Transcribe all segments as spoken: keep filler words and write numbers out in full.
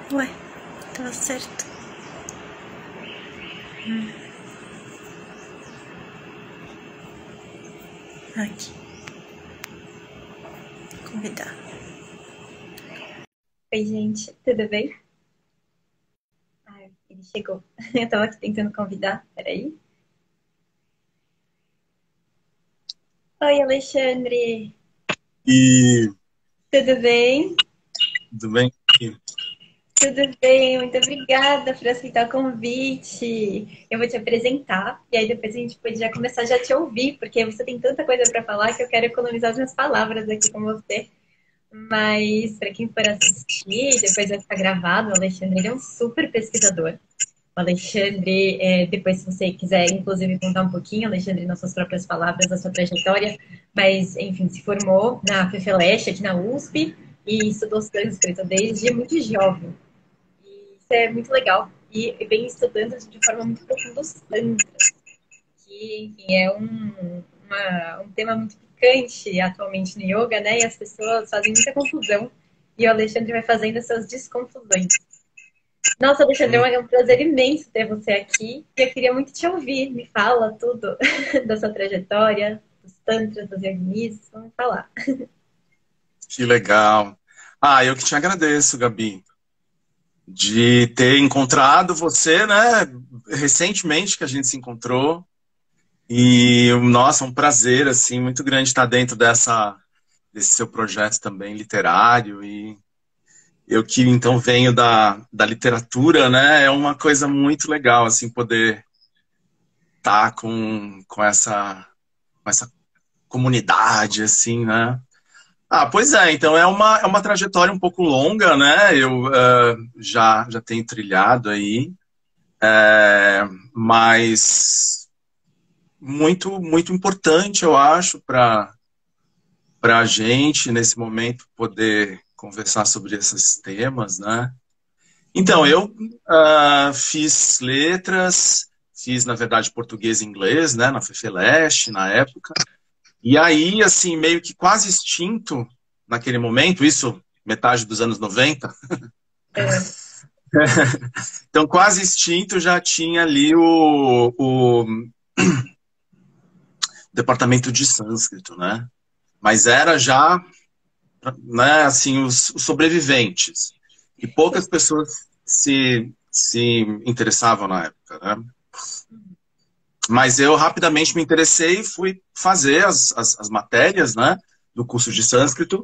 Ué, tava certo. Hum. Aqui. Convidar. Oi, gente, tudo bem? Ai, ele chegou. Eu tava aqui tentando convidar, peraí. Oi, Alexandre, E tudo bem? tudo bem? Tudo bem, muito obrigada por aceitar o convite. Eu vou te apresentar e aí depois a gente pode já começar já a te ouvir, porque você tem tanta coisa para falar que eu quero economizar as minhas palavras aqui com você. Mas para quem for assistir, depois vai ficar gravado, o Alexandre ele é um super pesquisador. O Alexandre, é, depois se você quiser, inclusive, contar um pouquinho, Alexandre, nas suas próprias palavras, da sua trajetória, mas, enfim, se formou na FEFELESH, aqui na U S P, e estudou sânscrito desde muito jovem. E isso é muito legal. E vem estudando de forma muito profunda os tantras, que, enfim, é um, uma, um tema muito picante atualmente no yoga, né? E as pessoas fazem muita confusão. E o Alexandre vai fazendo essas desconfusões. Nossa, Alexandre, é um prazer imenso ter você aqui. E eu queria muito te ouvir. Me fala tudo da sua trajetória, dos tantras, dos yoginis. Vamos falar. Que legal. Ah, eu que te agradeço, Gabi, de ter encontrado você, né? Recentemente que a gente se encontrou. E, nossa, um prazer, assim, muito grande estar dentro dessa, desse seu projeto também literário. E eu que, então, venho da, da literatura, né? É uma coisa muito legal, assim, poder estar com, com essa, com essa comunidade, assim, né? Ah, pois é, então é uma, é uma trajetória um pouco longa, né? Eu uh, já, já tenho trilhado aí, é, mas muito, muito importante, eu acho, para para a gente, nesse momento, poder conversar sobre esses temas, né? Então, eu uh, fiz letras, fiz, na verdade, português e inglês, né? Na FEFELESH, na época. E aí, assim, meio que quase extinto naquele momento, isso metade dos anos noventa. É. Então, quase extinto já tinha ali o, o departamento de sânscrito, né? Mas era já, né, assim, os, os sobreviventes. E poucas pessoas se, se interessavam na época, né? Mas eu rapidamente me interessei e fui fazer as, as, as matérias, né, do curso de sânscrito.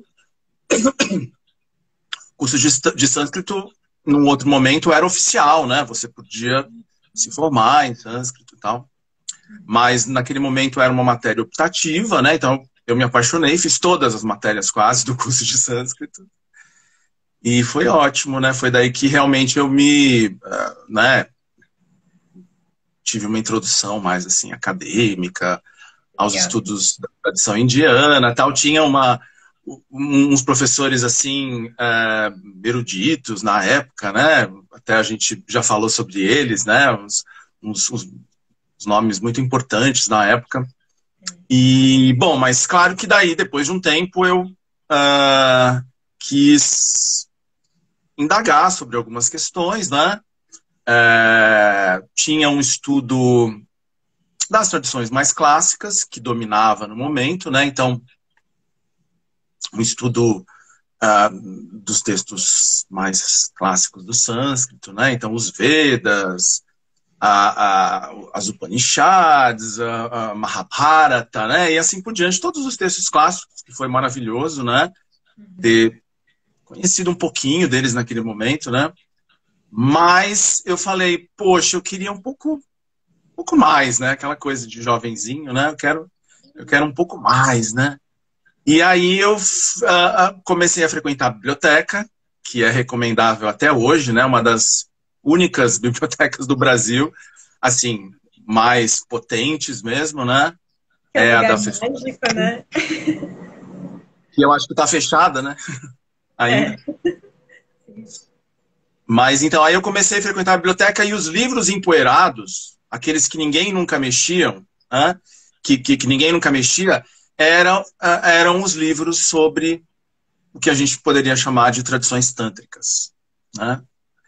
O curso de, de sânscrito, num outro momento, era oficial, né? Você podia se formar em sânscrito e tal. Mas naquele momento era uma matéria optativa, né? Então eu me apaixonei, fiz todas as matérias quase do curso de sânscrito. E foi ótimo, né? Foi daí que realmente eu me, né, tive uma introdução mais assim acadêmica aos Legal. estudos da tradição indiana, tal. Tinha uma uns professores assim é, eruditos na época, né? Até a gente já falou sobre eles, né? Uns, uns, uns nomes muito importantes na época. E bom, mas claro que daí depois de um tempo eu uh, quis indagar sobre algumas questões, né? É, tinha um estudo das tradições mais clássicas que dominava no momento, né? Então um estudo uh, dos textos mais clássicos do sânscrito, né? Então, os Vedas, a, a, as Upanishads, a, a Mahabharata, né? E assim por diante, todos os textos clássicos, que foi maravilhoso, né? Ter conhecido um pouquinho deles naquele momento, né? Mas eu falei, poxa, eu queria um pouco, um pouco mais, né? Aquela coisa de jovenzinho, né? Eu quero, eu quero um pouco mais, né? E aí eu uh, comecei a frequentar a biblioteca, que é recomendável até hoje, né? Uma das únicas bibliotecas do Brasil, assim, mais potentes mesmo, né? É um É a lugar da FEFELESH, mágico, né? que eu acho que está fechada, né? Ainda. É. Mas então aí eu comecei a frequentar a biblioteca e os livros empoeirados, aqueles que ninguém nunca mexiam, né? que, que, que ninguém nunca mexia, eram, eram os livros sobre o que a gente poderia chamar de tradições tântricas, né?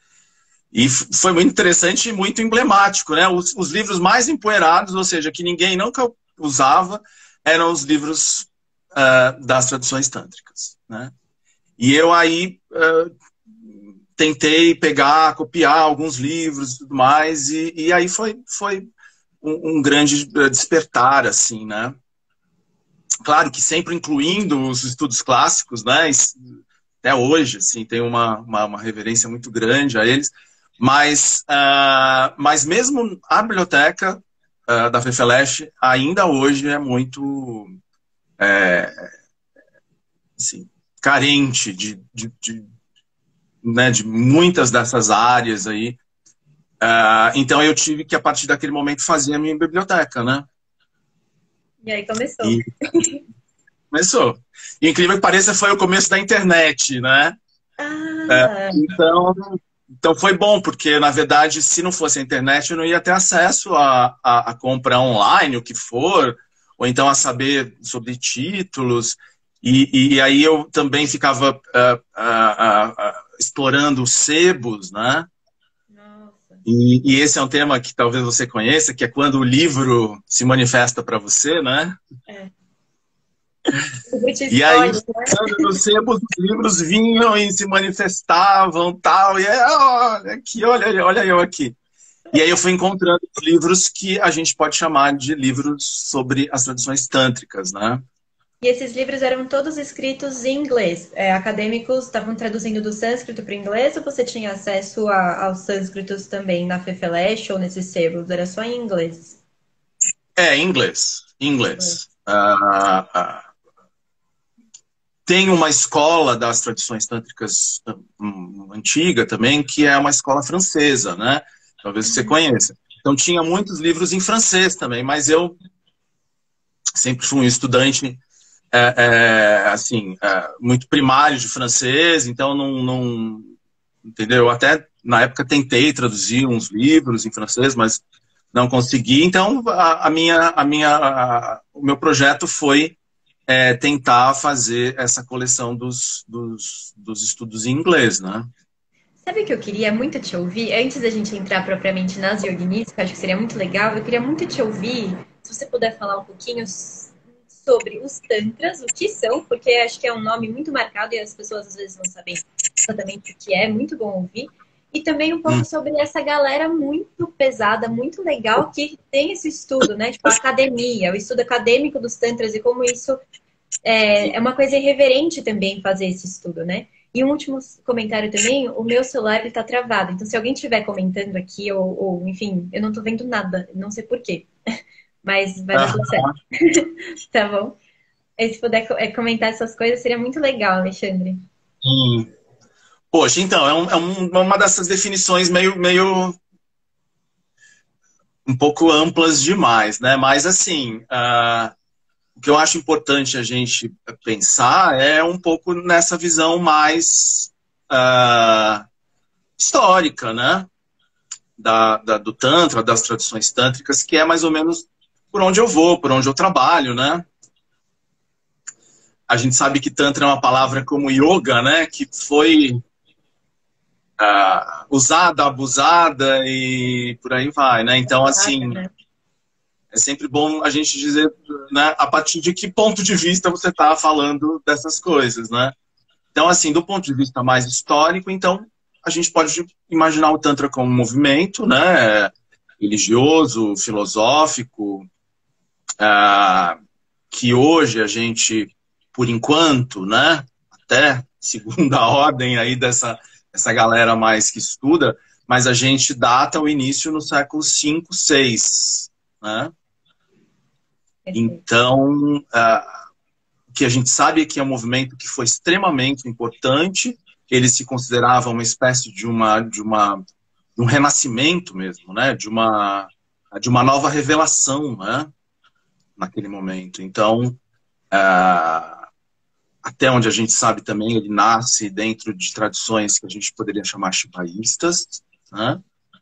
E foi muito interessante e muito emblemático, né? Os, os livros mais empoeirados, ou seja, que ninguém nunca usava, eram os livros uh, das tradições tântricas, né? E eu aí uh, tentei pegar, copiar alguns livros e tudo mais, e, e aí foi, foi um, um grande despertar, assim, né? Claro que sempre incluindo os estudos clássicos, né? Até hoje, assim, tem uma, uma, uma reverência muito grande a eles. Mas, uh, mas mesmo a biblioteca uh, da FEFELESH ainda hoje é muito é, assim, carente de, de, de, né, de muitas dessas áreas aí. Uh, então eu tive que, a partir daquele momento, fazer a minha biblioteca, né? E aí começou. E começou. E, incrível que pareça, foi o começo da internet, né? Ah. É, então... Então foi bom, porque, na verdade, se não fosse a internet, eu não ia ter acesso a, a, a compra online, o que for, ou então a saber sobre títulos. E, e aí eu também ficava uh, uh, uh, uh, explorando os sebos, né? Nossa. E, e esse é um tema que talvez você conheça, que é quando o livro se manifesta para você, né? É. E aí, nos sebos, os livros vinham e se manifestavam, tal, e é, olha aqui, olha, olha eu aqui. E aí eu fui encontrando livros que a gente pode chamar de livros sobre as tradições tântricas, né? E esses livros eram todos escritos em inglês? É, acadêmicos estavam traduzindo do sânscrito para o inglês, ou você tinha acesso a, aos sânscritos também na FEFELESH ou nesses sebos? Era só em inglês? É, inglês. Inglês. É. Uh, uh, Tem uma escola das tradições tântricas um, antiga também, que é uma escola francesa, né? Talvez você conheça. Então tinha muitos livros em francês também, mas eu sempre fui um estudante é, é, assim, é, muito primário de francês, então não, não... Entendeu? Eu até, na época, tentei traduzir uns livros em francês, mas não consegui. Então, a, a minha, a minha, a, o meu projeto foi É, tentar fazer essa coleção dos, dos, dos estudos em inglês, né? Sabe o que eu queria muito te ouvir? Antes da gente entrar propriamente nas yoginies, que eu acho que seria muito legal, eu queria muito te ouvir, se você puder falar um pouquinho sobre os tantras, o que são, porque acho que é um nome muito marcado e as pessoas às vezes não sabem exatamente o que é, muito bom ouvir. E também um pouco hum. sobre essa galera muito pesada, muito legal, que tem esse estudo, né? Tipo, a academia, o estudo acadêmico dos tantras e como isso é, é uma coisa irreverente também fazer esse estudo, né? E um último comentário também, o meu celular ele tá travado. Então, se alguém estiver comentando aqui, ou, ou enfim, eu não tô vendo nada, não sei porquê. Mas vai dar tudo certo. Tá bom? E se puder comentar essas coisas, seria muito legal, Alexandre. Hum. Poxa, então, é, um, é um, uma dessas definições meio, meio um pouco amplas demais, né? Mas, assim, uh, o que eu acho importante a gente pensar é um pouco nessa visão mais uh, histórica, né? Da, da, do Tantra, das tradições tântricas, que é mais ou menos por onde eu vou, por onde eu trabalho, né? A gente sabe que Tantra é uma palavra como yoga, né? Que foi... Uh, usada, abusada e por aí vai, né? Então, assim, é sempre bom a gente dizer, né, a partir de que ponto de vista você está falando dessas coisas, né? Então, assim, do ponto de vista mais histórico, então, a gente pode imaginar o Tantra como um movimento, né, religioso, filosófico, uh, que hoje a gente, por enquanto, né, até segunda ordem aí dessa essa galera mais que estuda, mas a gente data o início no século cinco, seis, né? Então, uh, o que a gente sabe é que é um movimento que foi extremamente importante, ele se considerava uma espécie de, uma, de, uma, de um renascimento mesmo, né? De uma, de uma nova revelação, né? Naquele momento. Então, uh, até onde a gente sabe também, ele nasce dentro de tradições que a gente poderia chamar shivaístas, né?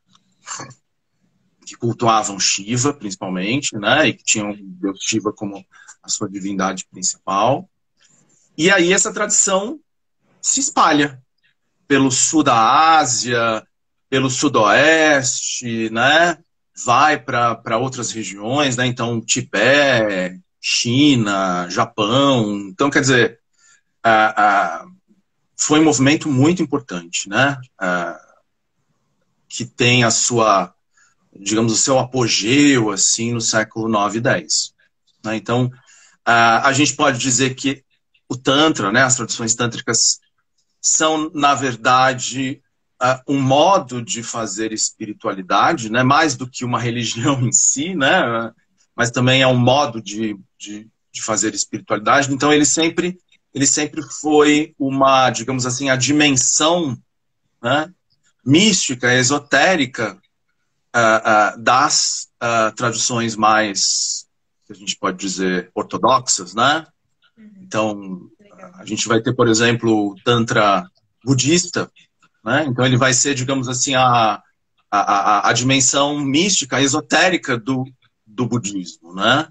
Que cultuavam Shiva, principalmente, né? E que tinham o deus Shiva como a sua divindade principal. E aí essa tradição se espalha pelo sul da Ásia, pelo sudoeste, né? Vai para outras regiões, né? Então, Tibete, China, Japão. Então, quer dizer, ah, ah, foi um movimento muito importante, né? Ah, que tem a sua, digamos, o seu apogeu, assim, no século nove e dez. Né? Então, ah, a gente pode dizer que o Tantra, né, as tradições tântricas, são, na verdade, uh, um modo de fazer espiritualidade, né, mais do que uma religião em si, né, mas também é um modo de, de, de fazer espiritualidade. Então, ele sempre, ele sempre foi uma, digamos assim, a dimensão, né, mística, esotérica uh, uh, das uh, tradições mais, que a gente pode dizer, ortodoxas, né? Então, a gente vai ter, por exemplo, o Tantra budista, né? Então ele vai ser, digamos assim, a, a, a, a dimensão mística, esotérica do, do budismo, né?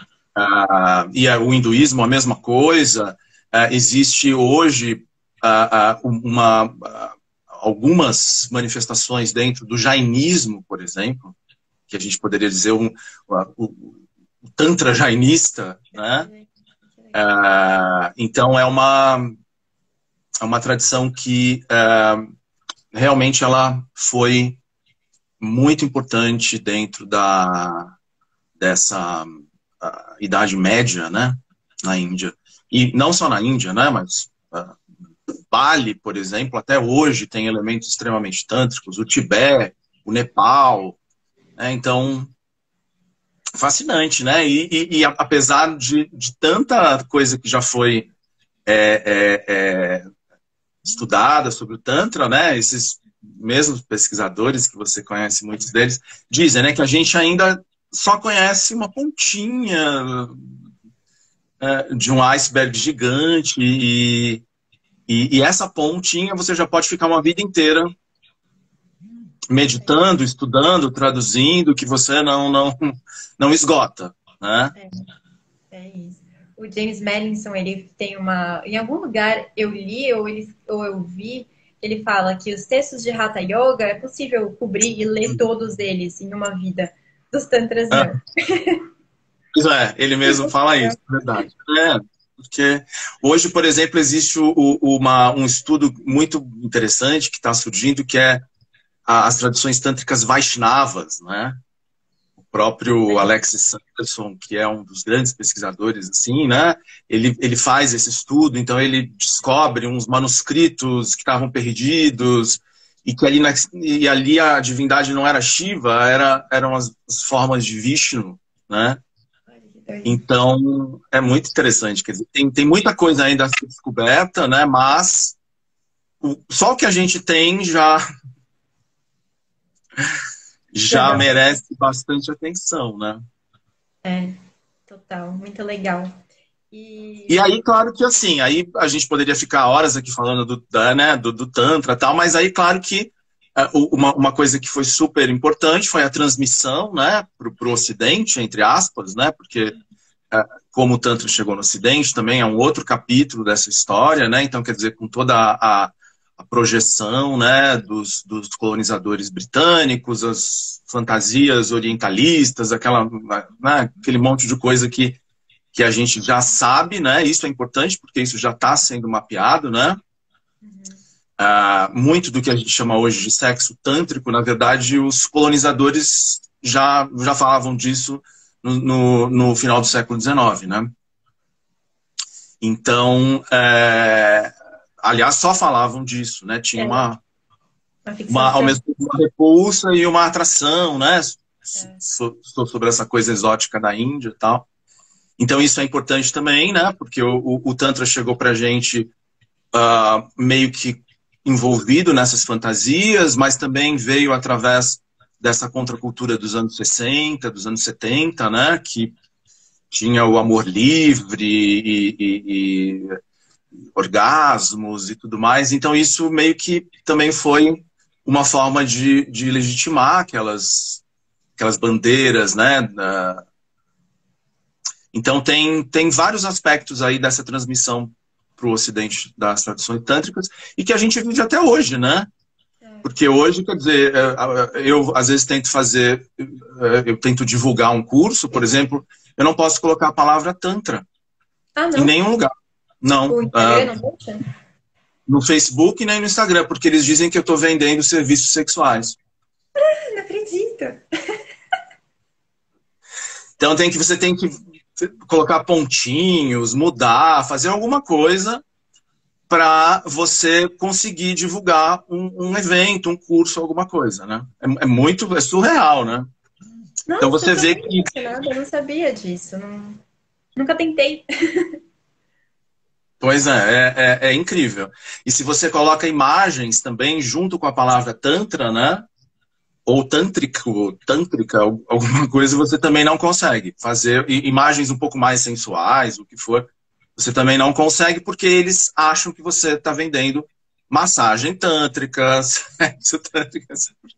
Uh, e o hinduísmo, a mesma coisa. Uh, existe hoje uh, uh, uma, uh, algumas manifestações dentro do jainismo, por exemplo, que a gente poderia dizer um, uh, o, o Tantra jainista, né? Uh, então é uma, é uma tradição que uh, realmente ela foi muito importante dentro da, dessa uh, Idade Média, né, na Índia. E não só na Índia, né, mas uh, Bali, por exemplo, até hoje tem elementos extremamente tântricos, o Tibete, o Nepal, né, então... fascinante, né? E, e, e apesar de, de tanta coisa que já foi é, é, é, estudada sobre o Tantra, né? Esses mesmos pesquisadores, que você conhece, muitos deles, dizem, né, que a gente ainda só conhece uma pontinha é, de um iceberg gigante e, e, e essa pontinha você já pode ficar uma vida inteira meditando, estudando, traduzindo, que você não, não, não esgota, né? É, é isso. O James Madison, ele tem uma... Em algum lugar eu li ou, ele, ou eu vi, ele fala que os textos de Hatha Yoga é possível cobrir e ler todos eles em uma vida dos Tantras Ah. Pois é, ele mesmo fala isso, é verdade. É, porque hoje, por exemplo, existe o, o, uma, um estudo muito interessante que está surgindo, que é as tradições tântricas Vaishnavas, né? O próprio Alexis Sanderson, que é um dos grandes pesquisadores, assim, né? Ele, ele faz esse estudo, então ele descobre uns manuscritos que estavam perdidos e que ali, na, e ali a divindade não era Shiva, era, eram as, as formas de Vishnu, né? Então, é muito interessante, quer dizer, tem, tem muita coisa ainda a ser descoberta, né? Mas o, só o que a gente tem já... já merece bastante atenção, né? É, total, muito legal. E... e aí, claro que assim, aí a gente poderia ficar horas aqui falando do, da, né, do, do Tantra e tal, mas aí, claro que uh, uma, uma coisa que foi super importante foi a transmissão, né, pro, pro Ocidente, entre aspas, né, porque uh, como o Tantra chegou no Ocidente, também é um outro capítulo dessa história, né, então quer dizer, com toda a, a a projeção, né, dos, dos colonizadores britânicos, as fantasias orientalistas, aquela, né, aquele monte de coisa que, que a gente já sabe, né, isso é importante porque isso já está sendo mapeado, né, uhum. uh, muito do que a gente chama hoje de sexo tântrico, na verdade, os colonizadores já, já falavam disso no, no, no final do século dezenove, né. Então, é... aliás, só falavam disso, né? Tinha é. uma, uma, ao mesmo tempo, uma repulsa e uma atração, né? É. So, so, sobre essa coisa exótica da Índia e tal. Então isso é importante também, né? Porque o, o, o Tantra chegou pra gente uh, meio que envolvido nessas fantasias, mas também veio através dessa contracultura dos anos sessenta, dos anos setenta, né? Que tinha o amor livre e... e, e orgasmos e tudo mais, então isso meio que também foi uma forma de, de legitimar aquelas, aquelas bandeiras, né? Então tem, tem vários aspectos aí dessa transmissão para o Ocidente das tradições tântricas e que a gente vive até hoje, né? Porque hoje, quer dizer, eu às vezes tento fazer, eu tento divulgar um curso, por exemplo, eu não posso colocar a palavra tantra Ah, em não? nenhum lugar. Não. O Instagram ah, não deixa? no Facebook nem no Instagram, porque eles dizem que eu estou vendendo serviços sexuais. Ah, não acredito. Então tem que, você tem que colocar pontinhos, mudar, fazer alguma coisa para você conseguir divulgar um, um evento, um curso, alguma coisa, né? É, é muito, é surreal, né? Então Nossa, você eu tô vê muito que... impressionada, eu não sabia disso. Não... Nunca tentei. Pois é, é, é, é incrível. E se você coloca imagens também junto com a palavra tantra, né? Ou tântrico, tântrica, alguma coisa, você também não consegue fazer imagens um pouco mais sensuais, o que for. Você também não consegue porque eles acham que você está vendendo massagem tântrica, sexo tântrica.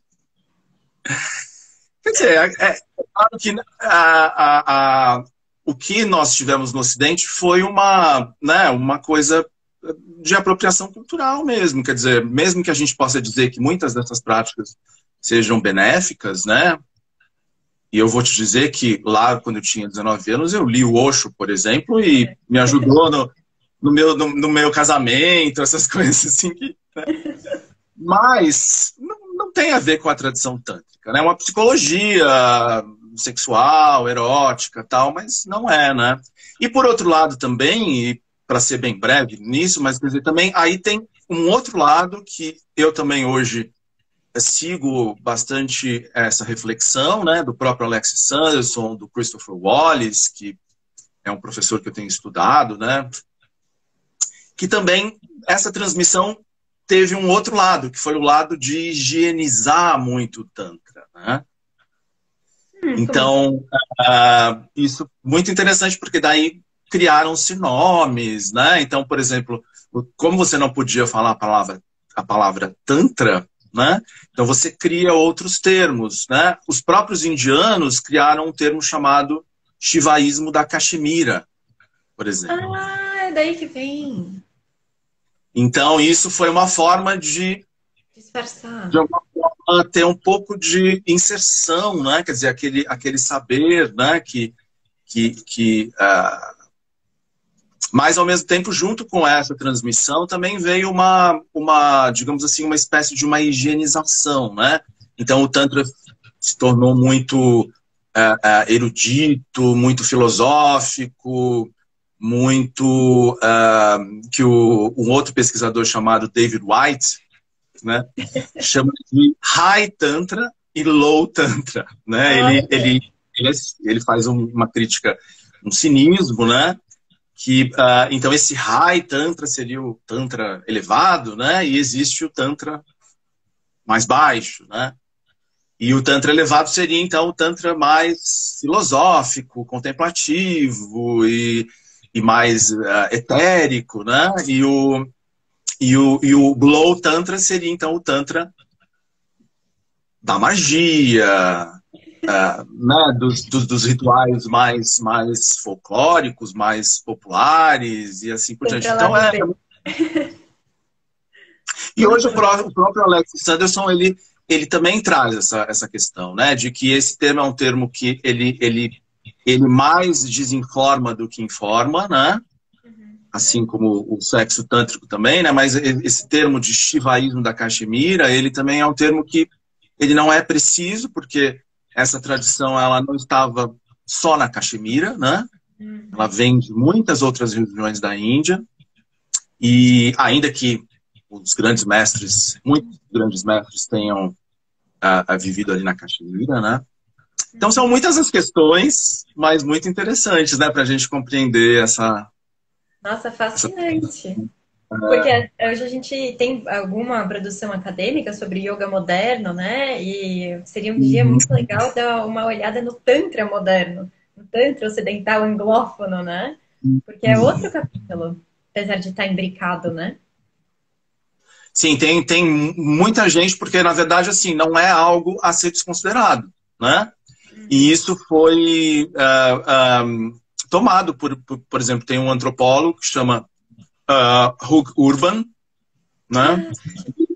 Quer dizer, é, é claro que a, a, a, o que nós tivemos no Ocidente foi uma, né, uma coisa de apropriação cultural mesmo. Quer dizer, mesmo que a gente possa dizer que muitas dessas práticas sejam benéficas, né? E eu vou te dizer que lá, quando eu tinha dezenove anos, eu li o Osho, por exemplo, e me ajudou no, no, meu, no, no meu casamento, essas coisas assim. Que, né? Mas não, não tem a ver com a tradição tântrica, né? É uma psicologia sexual, erótica, tal, mas não é, né? E por outro lado também, e para ser bem breve nisso, mas quer dizer, também aí tem um outro lado que eu também hoje sigo bastante essa reflexão, né, do próprio Alex Sanderson, do Christopher Wallace, que é um professor que eu tenho estudado, né, que também essa transmissão teve um outro lado, que foi o lado de higienizar muito o Tantra, né? Hum, então, uh, isso muito interessante, porque daí criaram-se nomes, né? Então, por exemplo, como você não podia falar a palavra, a palavra Tantra, né? Então você cria outros termos, né? Os próprios indianos criaram um termo chamado Shivaísmo da Caxemira, por exemplo. Ah, é daí que vem. Então isso foi uma forma de disfarçar, de alguma forma ter um pouco de inserção, né? Quer dizer, aquele aquele saber, né? Que que que uh, mas, ao mesmo tempo, junto com essa transmissão, também veio uma, uma, digamos assim, uma espécie de uma higienização, né? Então, o Tantra se tornou muito uh, uh, erudito, muito filosófico, muito... Uh, que o, um outro pesquisador chamado David White, né, chama de High Tantra e Low Tantra, né? Ele, ele, ele, ele faz uma crítica, um cinismo, né? Que, uh, então esse High Tantra seria o Tantra elevado, né? E existe o Tantra mais baixo, né? E o Tantra elevado seria, então, o Tantra mais filosófico, contemplativo e, e mais uh, etérico, né? E o, e, o, e o Low Tantra seria, então, o Tantra da magia, Uh, né, dos, dos, dos rituais mais, mais folclóricos, mais populares e assim por diante. Então é... E hoje o próprio, o próprio Alex Sanderson, ele, ele também traz essa, essa questão, né, de que esse termo é um termo que ele, ele, ele mais desinforma do que informa, né, assim como o sexo tântrico também, né, mas esse termo de Shivaísmo da Caxemira, ele também é um termo que ele não é preciso, porque essa tradição ela não estava só na Caxemira, né? Ela vem de muitas outras regiões da Índia. E ainda que os grandes mestres, muitos grandes mestres tenham uh, vivido ali na Caxemira, né? Então são muitas as questões, mas muito interessantes, né? Para a gente compreender essa... Nossa, fascinante. Essa... Porque hoje a gente tem alguma produção acadêmica sobre yoga moderno, né? E seria um dia muito legal dar uma olhada no Tantra moderno, no Tantra ocidental anglófono, né? Porque é outro capítulo, apesar de estar imbricado, né? Sim, tem, tem muita gente, porque na verdade, assim, não é algo a ser desconsiderado, né? E isso foi uh, um, tomado por, por, por exemplo, tem um antropólogo que chama Uh, Hugh Urban, né?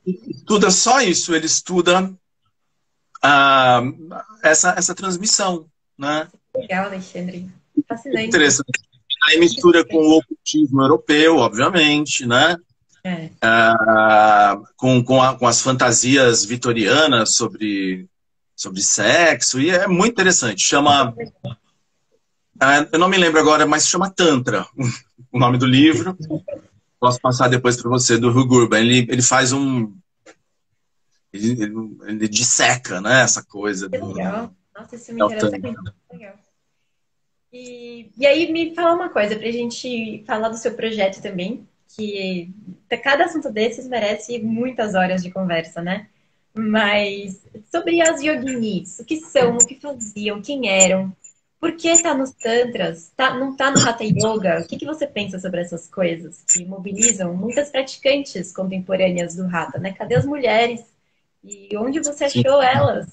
estuda só isso, ele estuda ah, essa, essa transmissão, né? Legal, Alexandre. Fascinante. Interessante. Aí mistura com o ocultismo europeu, obviamente, né? É. Ah, com, com, a, com as fantasias vitorianas sobre, sobre sexo, e é muito interessante. Chama... ah, eu não me lembro agora, mas chama Tantra, o nome do livro. Posso passar depois para você, do Hugh Urban. Ele, ele faz um... Ele, ele, ele disseca, né, essa coisa. Que do, legal. Nossa, isso me do interessa Tantra. muito. Legal. E, e aí, me fala uma coisa, pra gente falar do seu projeto também, que cada assunto desses merece muitas horas de conversa, né? Mas sobre as yoginis, o que são, o que faziam, quem eram, por que tá nos tantras, tá, não tá no Hatha Yoga? O que, que você pensa sobre essas coisas que mobilizam muitas praticantes contemporâneas do Hatha, né? Cadê as mulheres? E onde você achou elas?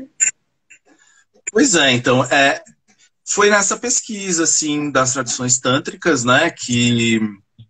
Pois é, então, é, foi nessa pesquisa, assim, das tradições tântricas, né, que,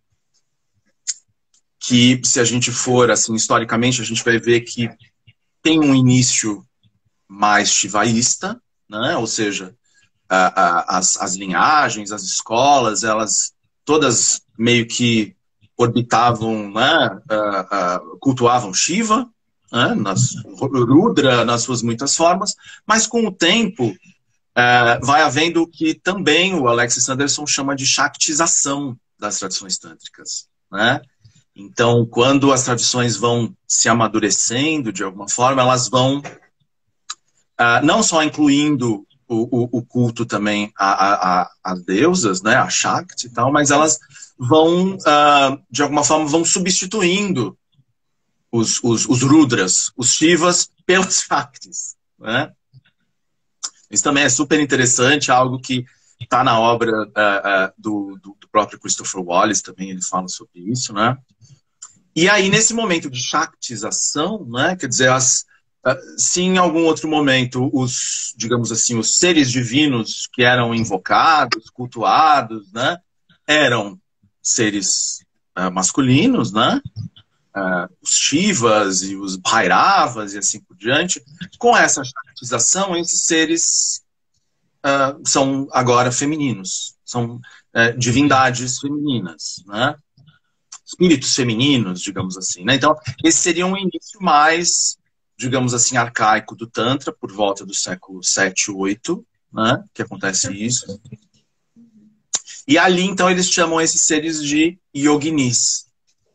que se a gente for, assim, historicamente, a gente vai ver que tem um início mais shivaísta, né, ou seja, a, a, as, as linhagens, as escolas, elas todas meio que orbitavam, né, a, a, cultuavam Shiva, né, nas, Rudra nas suas muitas formas, mas com o tempo é, vai havendo o que também o Alexis Sanderson chama de shaktização das tradições tântricas, né? Então, quando as tradições vão se amadurecendo de alguma forma, elas vão uh, não só incluindo o, o, o culto também a, a, a deusas, né, a Shakti e tal, mas elas vão, uh, de alguma forma, vão substituindo os, os, os Rudras, os Shivas, pelas Shaktis, né? Isso também é super interessante, algo que está na obra uh, uh, do, do, do próprio Christopher Wallace, também ele fala sobre isso, né? E aí, nesse momento de Shaktização, né, quer dizer, as, uh, se em algum outro momento os, digamos assim, os seres divinos que eram invocados, cultuados, né, eram seres uh, masculinos, né? Uh, os Shivas e os Bhairavas e assim por diante, com essa shaktização, esses seres uh, são agora femininos, são uh, divindades femininas, né? Espíritos femininos, digamos assim, né? Então, esse seria um início mais, digamos assim, arcaico do Tantra, por volta do século sete, oito, né? Que acontece isso. E ali, então, eles chamam esses seres de yoginis.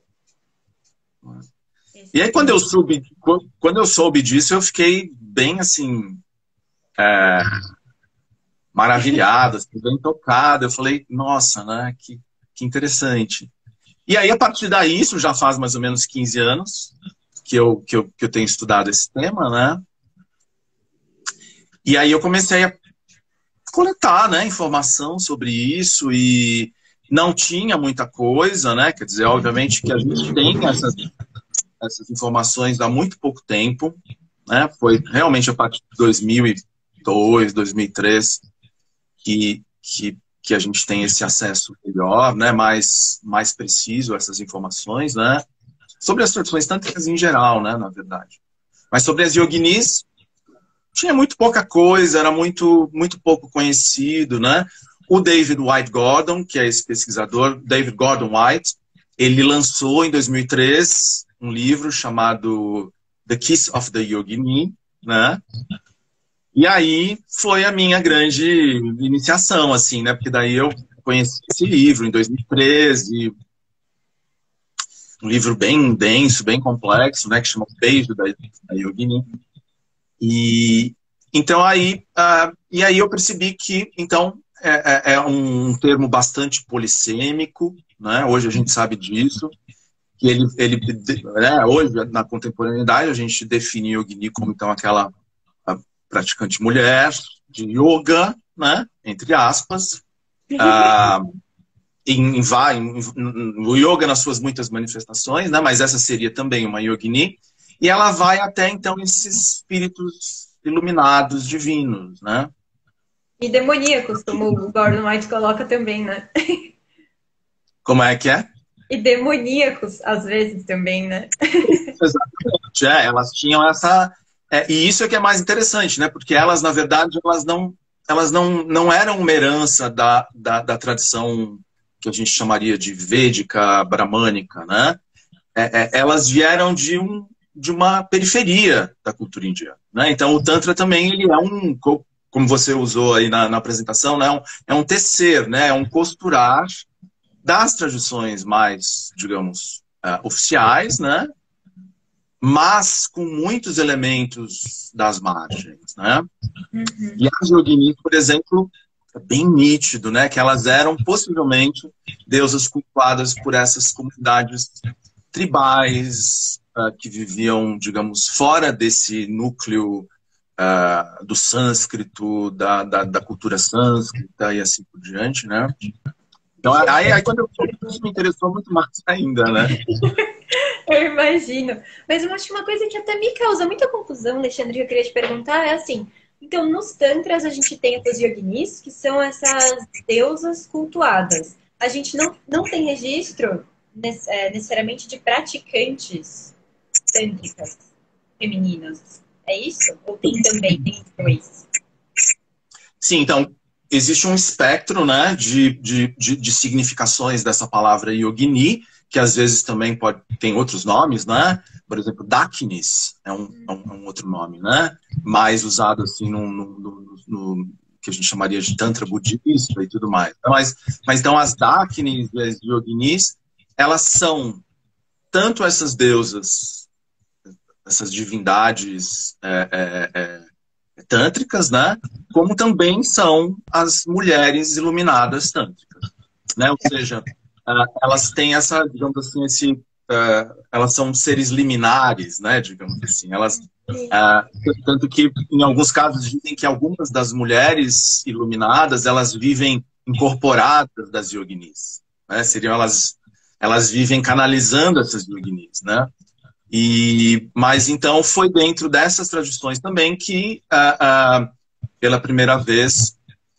E aí, quando eu soube, quando eu soube disso, eu fiquei bem, assim, é, maravilhado, assim, bem tocado. Eu falei, nossa, né, que, que interessante. E aí, a partir daí, isso já faz mais ou menos quinze anos que eu, que eu, que eu tenho estudado esse tema, né? E aí eu comecei a coletar, né, informação sobre isso e não tinha muita coisa, né? Quer dizer, obviamente que a gente tem essas... essas informações há muito pouco tempo, né? Foi realmente a partir de dois mil e dois, dois mil e três que, que, que a gente tem esse acesso melhor, né? mais, mais preciso a essas informações, né? Sobre as tradições tântricas em geral, né? Na verdade. Mas sobre as yoginis, tinha muito pouca coisa, era muito, muito pouco conhecido, né? O David White Gordon, que é esse pesquisador, David Gordon White, ele lançou em dois mil e três um livro chamado The Kiss of the Yogini, né? E aí foi a minha grande iniciação, assim, né? Porque daí eu conheci esse livro em dois mil e treze, um livro bem denso, bem complexo, né? Que chama Beijo da, da Yogini. E então aí, uh, e aí eu percebi que, então, é, é, é um termo bastante polissêmico, né? Hoje a gente sabe disso. Que ele, ele né, hoje, na contemporaneidade, a gente define Yogini como, então, aquela praticante mulher de yoga, né, entre aspas. Ah, em, em, em, em, o yoga nas suas muitas manifestações, né, mas essa seria também uma Yogini. E ela vai até, então, esses espíritos iluminados, divinos, né? E demoníacos, como o Gordon White coloca também, né? Como é que é? E demoníacos, às vezes, também, né? Exatamente. Exatamente, é, elas tinham essa... É, e isso é que é mais interessante, né? Porque elas, na verdade, elas não, elas não, não eram uma herança da, da, da tradição que a gente chamaria de védica, bramânica, né? É, é, elas vieram de, um, de uma periferia da cultura indiana, né? Então, o Tantra também ele é um, como você usou aí na, na apresentação, né? é, um, é um tecer, né? É um costurar das tradições mais, digamos, uh, oficiais, né? Mas com muitos elementos das margens, né? Uhum. E as yoginis, por exemplo, é bem nítido, né? Que elas eram possivelmente deusas cultuadas por essas comunidades tribais uh, que viviam, digamos, fora desse núcleo uh, do sânscrito, da, da, da cultura sânscrita e assim por diante, né? Então, aí, aí quando eu soube, isso me interessou muito mais ainda, né? Eu imagino. Mas eu acho que uma coisa que até me causa muita confusão, Alexandre, que eu queria te perguntar é assim, então nos tantras a gente tem as yoginis, que são essas deusas cultuadas. A gente não, não tem registro necessariamente de praticantes tântricas femininas. É isso? Ou tem também, tem dois? Sim, então, existe um espectro, né, de, de, de, de significações dessa palavra yogini, que às vezes também pode, tem outros nomes, né? Por exemplo, Dakinis é um, é um outro nome, né? Mais usado assim no, no, no, no que a gente chamaria de Tantra budista e tudo mais. Mas, mas então as Dakinis e as Yoginis, elas são tanto essas deusas, essas divindades é, é, é, tântricas, né? Como também são as mulheres iluminadas tântricas, né? Ou seja, Uh, elas têm essa, digamos assim, esse, uh, elas são seres liminares, né, digamos assim. Elas, uh, tanto que, em alguns casos, dizem que algumas das mulheres iluminadas, elas vivem incorporadas das yoginis, né? Seriam elas, elas vivem canalizando essas yoginis, né? E, mas, então, foi dentro dessas tradições também que, uh, uh, pela primeira vez,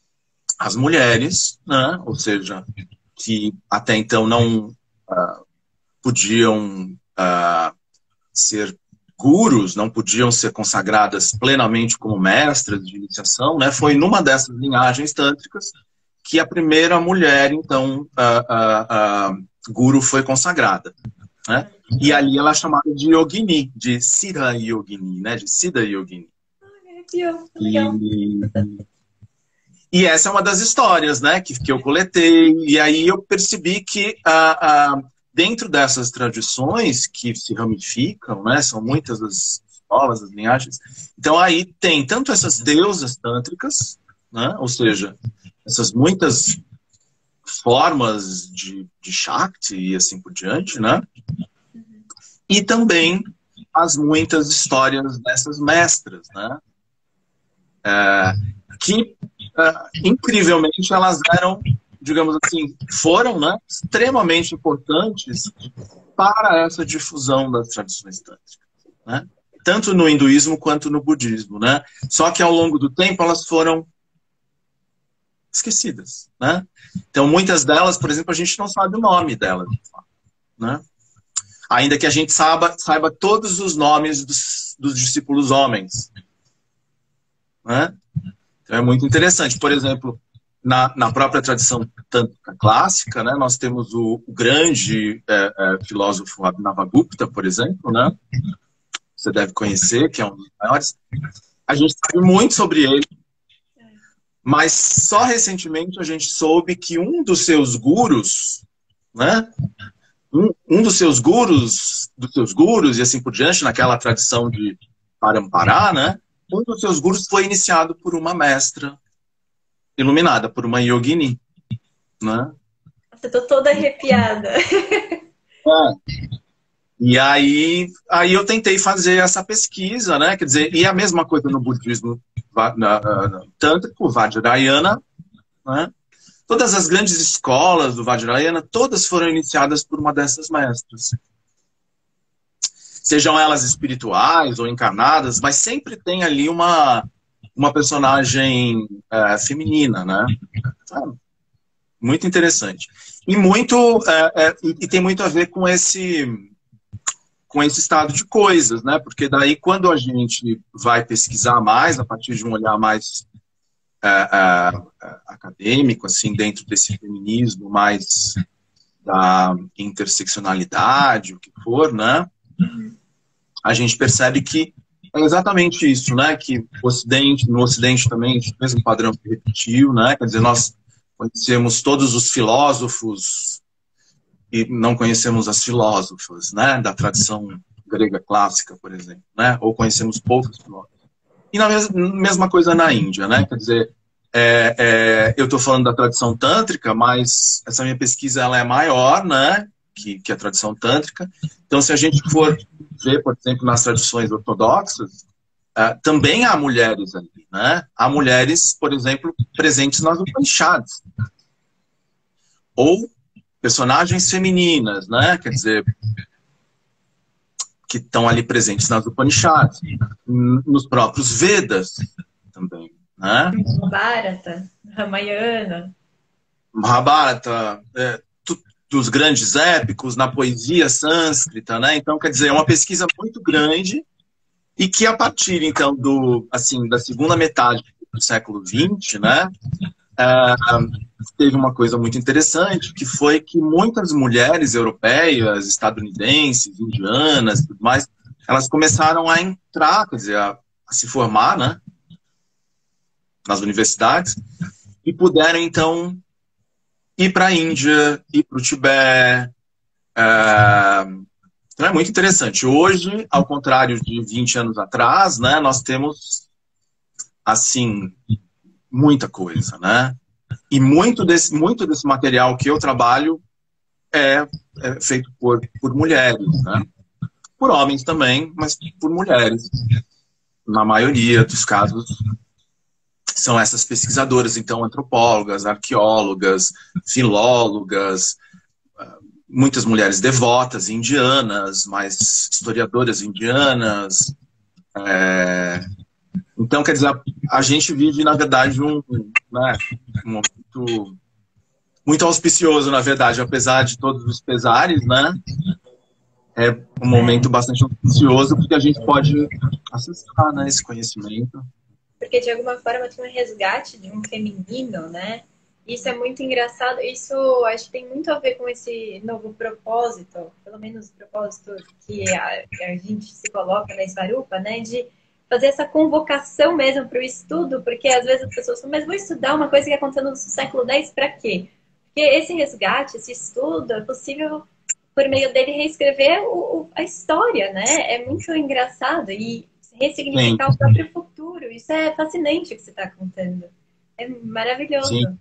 as mulheres, né, ou seja, que até então não uh, podiam uh, ser gurus, não podiam ser consagradas plenamente como mestras de iniciação, né? Foi numa dessas linhagens tântricas que a primeira mulher, então, uh, uh, uh, guru foi consagrada, né? E ali ela é chamada de yogini, de Siddha Yogini, né? De Siddha Yogini. E, E essa é uma das histórias, né, que, que eu coletei. E aí eu percebi que ah, ah, dentro dessas tradições que se ramificam, né, são muitas as escolas, as linhagens. Então aí tem tanto essas deusas tântricas, né, ou seja, essas muitas formas de, de Shakti e assim por diante, né, e também as muitas histórias dessas mestras, né, é, que Uh, incrivelmente, elas eram, digamos assim, foram, né, extremamente importantes para essa difusão das tradições tântricas, né? Tanto no hinduísmo quanto no budismo, né? Só que ao longo do tempo elas foram esquecidas, né? Então muitas delas, por exemplo, a gente não sabe o nome delas, né? Ainda que a gente saiba, saiba todos os nomes dos, dos discípulos homens, né? Então é muito interessante. Por exemplo, na, na própria tradição tântrica clássica, né, nós temos o, o grande é, é, filósofo Abhinavagupta, por exemplo, né? Você deve conhecer, que é um dos maiores. A gente sabe muito sobre ele, mas só recentemente a gente soube que um dos seus gurus, né? Um, um dos seus gurus, dos seus gurus e assim por diante, naquela tradição de Parampara, né? Um dos seus gurus foi iniciado por uma mestra iluminada, por uma yogini, né? Eu tô toda arrepiada. É. E aí, aí eu tentei fazer essa pesquisa, né? Quer dizer, e a mesma coisa no budismo tântrico, Vajrayana, né? Todas as grandes escolas do Vajrayana, todas foram iniciadas por uma dessas mestras. Sejam elas espirituais ou encarnadas, mas sempre tem ali uma, uma personagem é, feminina, né? Ah, muito interessante. E, muito, é, é, e tem muito a ver com esse, com esse estado de coisas, né? Porque daí, quando a gente vai pesquisar mais, a partir de um olhar mais uh, uh, acadêmico, assim, dentro desse feminismo mais da interseccionalidade, o que for, né? A gente percebe que é exatamente isso, né? Que o Ocidente, no Ocidente também, o mesmo padrão se repetiu, né? Quer dizer, nós conhecemos todos os filósofos e não conhecemos as filósofas, né? Da tradição grega clássica, por exemplo, né? Ou conhecemos poucos filósofos. E na mes mesma coisa na Índia, né? Quer dizer, é, é, eu estou falando da tradição tântrica, mas essa minha pesquisa ela é maior, né? Que, que a tradição tântrica. Então, se a gente for ver, por exemplo, nas tradições ortodoxas, uh, também há mulheres ali, né? Há mulheres, por exemplo, presentes nas Upanishads. Ou personagens femininas, né? Quer dizer, que estão ali presentes nas Upanishads, nos próprios Vedas também, né? Bharata, Ramayana. Mahabharata, é, dos grandes épicos, na poesia sânscrita, né? Então, quer dizer, é uma pesquisa muito grande e que a partir, então, do, assim, da segunda metade do século vinte, né, é, teve uma coisa muito interessante, que foi que muitas mulheres europeias, estadunidenses, indianas e tudo mais, elas começaram a entrar, quer dizer, a, a se formar, né, nas universidades e puderam, então, ir para a Índia, ir para o Tibete. É, então é muito interessante. Hoje, ao contrário de vinte anos atrás, né, nós temos, assim, muita coisa, né? E muito desse, muito desse material que eu trabalho é, é feito por, por mulheres, né? Por homens também, mas por mulheres. Na maioria dos casos, são essas pesquisadoras, então, antropólogas, arqueólogas, filólogas, muitas mulheres devotas indianas, mais historiadoras indianas. É... Então, quer dizer, a, a gente vive, na verdade, um, né, um momento muito auspicioso, na verdade, apesar de todos os pesares, né? É um momento bastante auspicioso, porque a gente pode acessar, né, esse conhecimento. Porque, de alguma forma, tem um resgate de um feminino, né? Isso é muito engraçado. Isso, acho que tem muito a ver com esse novo propósito, pelo menos o propósito que a, a gente se coloca na Svarupa, né? De fazer essa convocação mesmo para o estudo, porque às vezes as pessoas falam, mas vou estudar uma coisa que aconteceu no século dez para quê? Porque esse resgate, esse estudo, é possível, por meio dele, reescrever o, o, a história, né? É muito engraçado e ressignificar Sim. o próprio futuro. Isso é fascinante o que você está contando. É maravilhoso. Sim.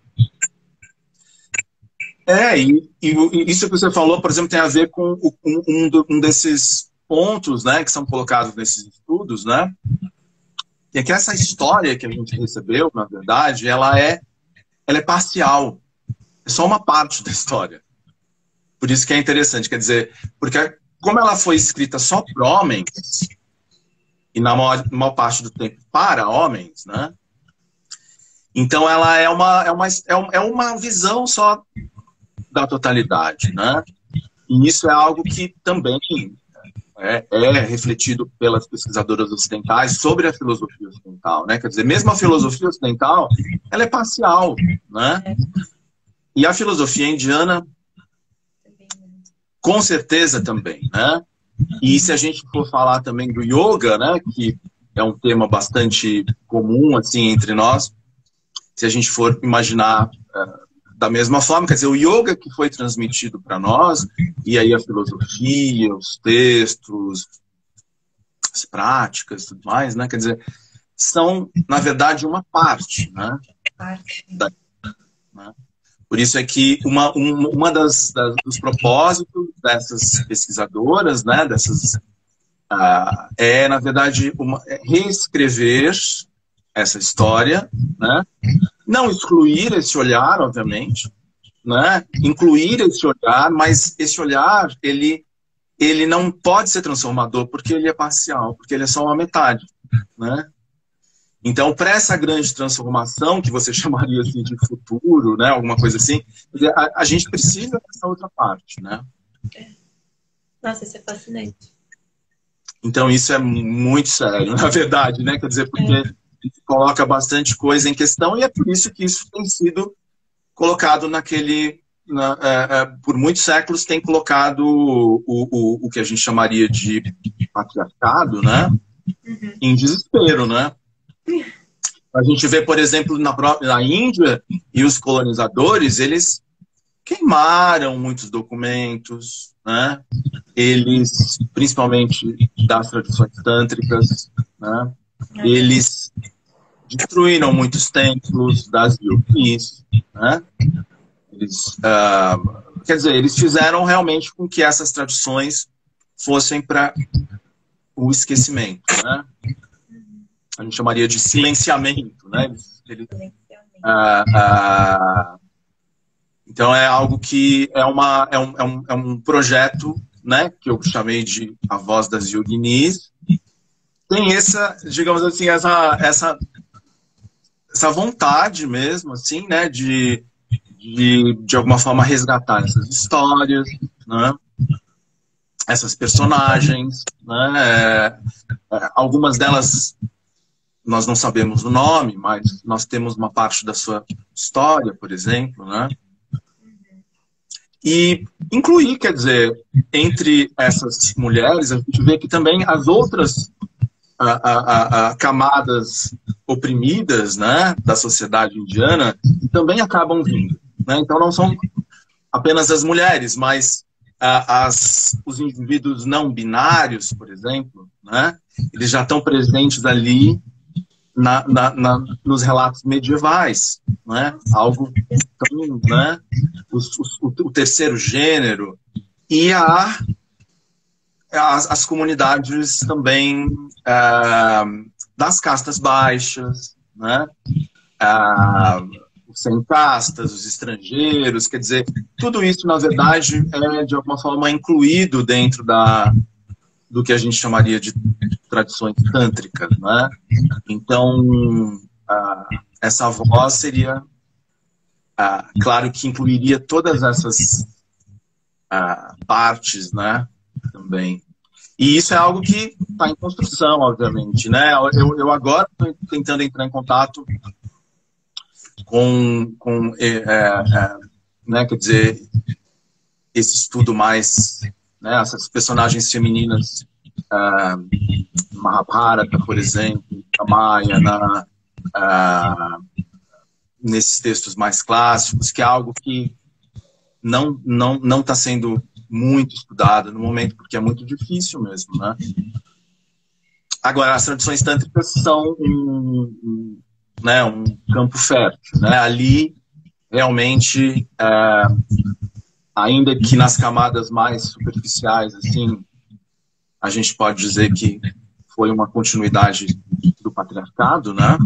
É, e, e isso que você falou, por exemplo, tem a ver com um, um, um desses pontos, né, que são colocados nesses estudos, né? E é que essa história que a gente recebeu, na verdade, ela é, ela é parcial. É só uma parte da história. Por isso que é interessante, quer dizer, porque como ela foi escrita só por homens, e na maior, maior parte do tempo para homens, né? Então ela é uma, é uma, é uma visão só da totalidade, né? E isso é algo que também é, é refletido pelas pesquisadoras ocidentais sobre a filosofia ocidental, né? Quer dizer, mesmo a filosofia ocidental, ela é parcial, né? E a filosofia indiana, com certeza também, né? E se a gente for falar também do yoga, né, que é um tema bastante comum assim entre nós, se a gente for imaginar uh, da mesma forma, quer dizer, o yoga que foi transmitido para nós, e aí a filosofia, os textos, as práticas, tudo mais, né, quer dizer, são, na verdade, uma parte, né? Parte. Da, né? Por isso é que uma, uma, uma das, das dos propósitos dessas pesquisadoras, né, dessas, uh, é, na verdade, uma, é reescrever essa história, né? Não excluir esse olhar, obviamente, né? Incluir esse olhar, mas esse olhar, ele, ele não pode ser transformador porque ele é parcial, porque ele é só uma metade, né? Então, para essa grande transformação, que você chamaria assim, de futuro, né, alguma coisa assim, a, a gente precisa dessa outra parte, né? Nossa, isso é fascinante. Então isso é muito sério, na verdade, né? Quer dizer, porque coloca bastante coisa em questão e é por isso que isso tem sido colocado naquele... Na, é, é, por muitos séculos tem colocado o, o, o que a gente chamaria de patriarcado, né? Uhum. Em desespero, né? A gente vê, por exemplo, na, própria, na Índia, e os colonizadores, eles queimaram muitos documentos, né? Eles, principalmente das tradições tântricas, né? Eles destruíram muitos templos das yogis, né? Eles, uh, quer dizer, eles fizeram realmente com que essas tradições fossem para o esquecimento, né? A gente chamaria de silenciamento, né? Ele, uh, uh, então é algo que é, uma, é, um, é, um, é um projeto, né? Que eu chamei de A Voz das Yoginis. Tem essa, digamos assim, essa, essa, essa vontade mesmo, assim, né? De De, de alguma forma resgatar essas histórias, né? Essas personagens, né? É, é, algumas delas nós não sabemos o nome, mas nós temos uma parte da sua história, por exemplo, né? E incluir, quer dizer, entre essas mulheres, a gente vê que também as outras a, a, a, camadas oprimidas, né, da sociedade indiana também acabam vindo. Né? Então não são apenas as mulheres, mas ah, as, os indivíduos não binários, por exemplo, né? Eles já estão presentes ali na, na, na, nos relatos medievais, né? Algo tão, né? Os, os, o, o terceiro gênero e a, as, as comunidades também ah, das castas baixas, né? Ah, sem castas, os estrangeiros, quer dizer, tudo isso, na verdade, é, de alguma forma, incluído dentro da, do que a gente chamaria de tradições tântricas, né? Então, ah, essa voz seria, ah, claro que incluiria todas essas ah, partes, né, também. E isso é algo que está em construção, obviamente, né? Eu, eu agora estou tentando entrar em contato com, com é, é, né, quer dizer, esse estudo mais, né, essas personagens femininas, uh, Mahabharata, por exemplo, Ramayana, uh, nesses textos mais clássicos, que é algo que não não não está sendo muito estudado no momento, porque é muito difícil mesmo, né? Agora, as tradições tântricas são um, um né, um campo fértil, né? Ali, realmente, é, ainda que nas camadas mais superficiais, assim, a gente pode dizer que foi uma continuidade do patriarcado, né?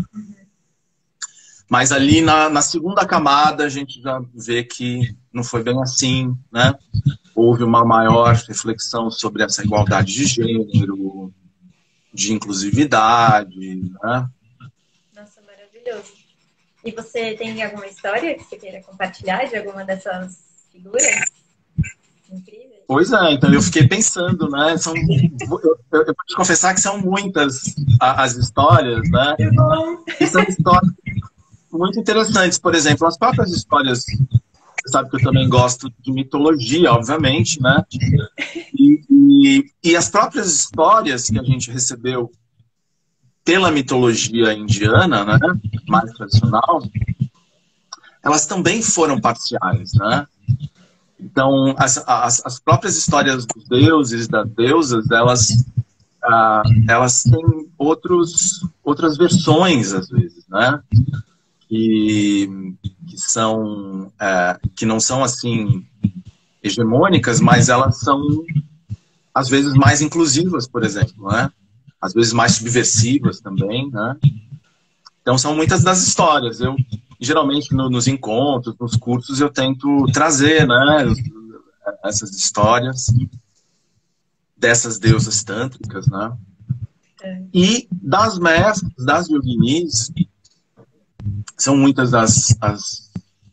Mas ali na, na segunda camada a gente já vê que não foi bem assim, né? Houve uma maior reflexão sobre essa igualdade de gênero, de inclusividade, né? Nossa, maravilhoso. E você tem alguma história que você queira compartilhar de alguma dessas figuras incríveis? Pois é, então eu fiquei pensando, né? São, eu, eu, eu vou te confessar que são muitas a, as histórias, né? Que bom! E são histórias muito interessantes. Por exemplo, as próprias histórias, você sabe que eu também gosto de mitologia, obviamente, né? E, e, e as próprias histórias que a gente recebeu pela mitologia indiana, né, mais tradicional, elas também foram parciais, né? Então, as, as, as próprias histórias dos deuses, das deusas, elas, ah, elas têm outros, outras versões, às vezes, né? Que, que, são, é, que não são, assim, hegemônicas, mas elas são, às vezes, mais inclusivas, por exemplo, né? Às vezes mais subversivas também, né? Então são muitas das histórias. Eu, geralmente, no, nos encontros, nos cursos, eu tento trazer, né, essas histórias dessas deusas tântricas, né? É. E das mestras, das yoginis, são muitas das as,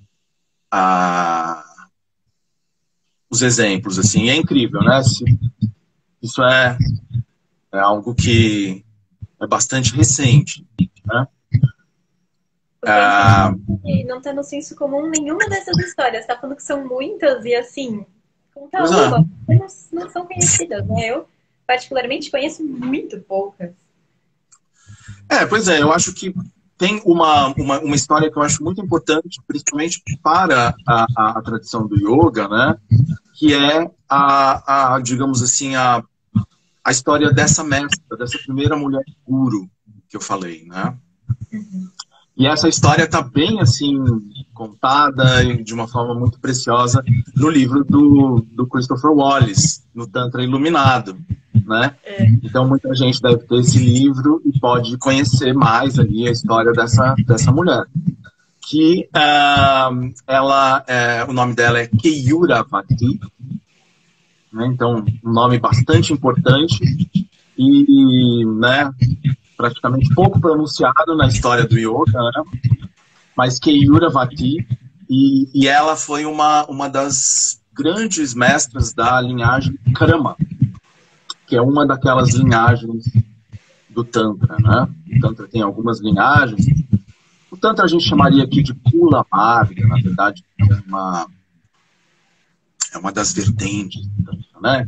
a, os exemplos, assim. É incrível, né? Se, isso é é algo que é bastante recente, né? Ah, não está no senso comum nenhuma dessas histórias. Você está falando que são muitas e, assim, conta uma, não, não são conhecidas, né? Eu, particularmente, conheço muito poucas. É, pois é, eu acho que tem uma, uma, uma história que eu acho muito importante, principalmente para a, a, a tradição do yoga, né? Que é, a, a, digamos assim, a, a história dessa mestra, dessa primeira mulher guru que eu falei, né? Uhum. E essa história está bem, assim, contada de uma forma muito preciosa no livro do, do Christopher Wallace, no Tantra Iluminado, né? É. Então, muita gente deve ter esse livro e pode conhecer mais ali a história dessa, dessa mulher. Que uh, ela, uh, o nome dela é Keyuravati, né? Então, um nome bastante importante e, né, praticamente pouco pronunciado na história do yoga, né? Mas Keyuravati, e, e ela foi uma, uma das grandes mestras da linhagem Krama, que é uma daquelas linhagens do Tantra, né? O Tantra tem algumas linhagens. O Tantra a gente chamaria aqui de Kula Marga, na verdade é uma, é uma das vertentes do Tantra, né?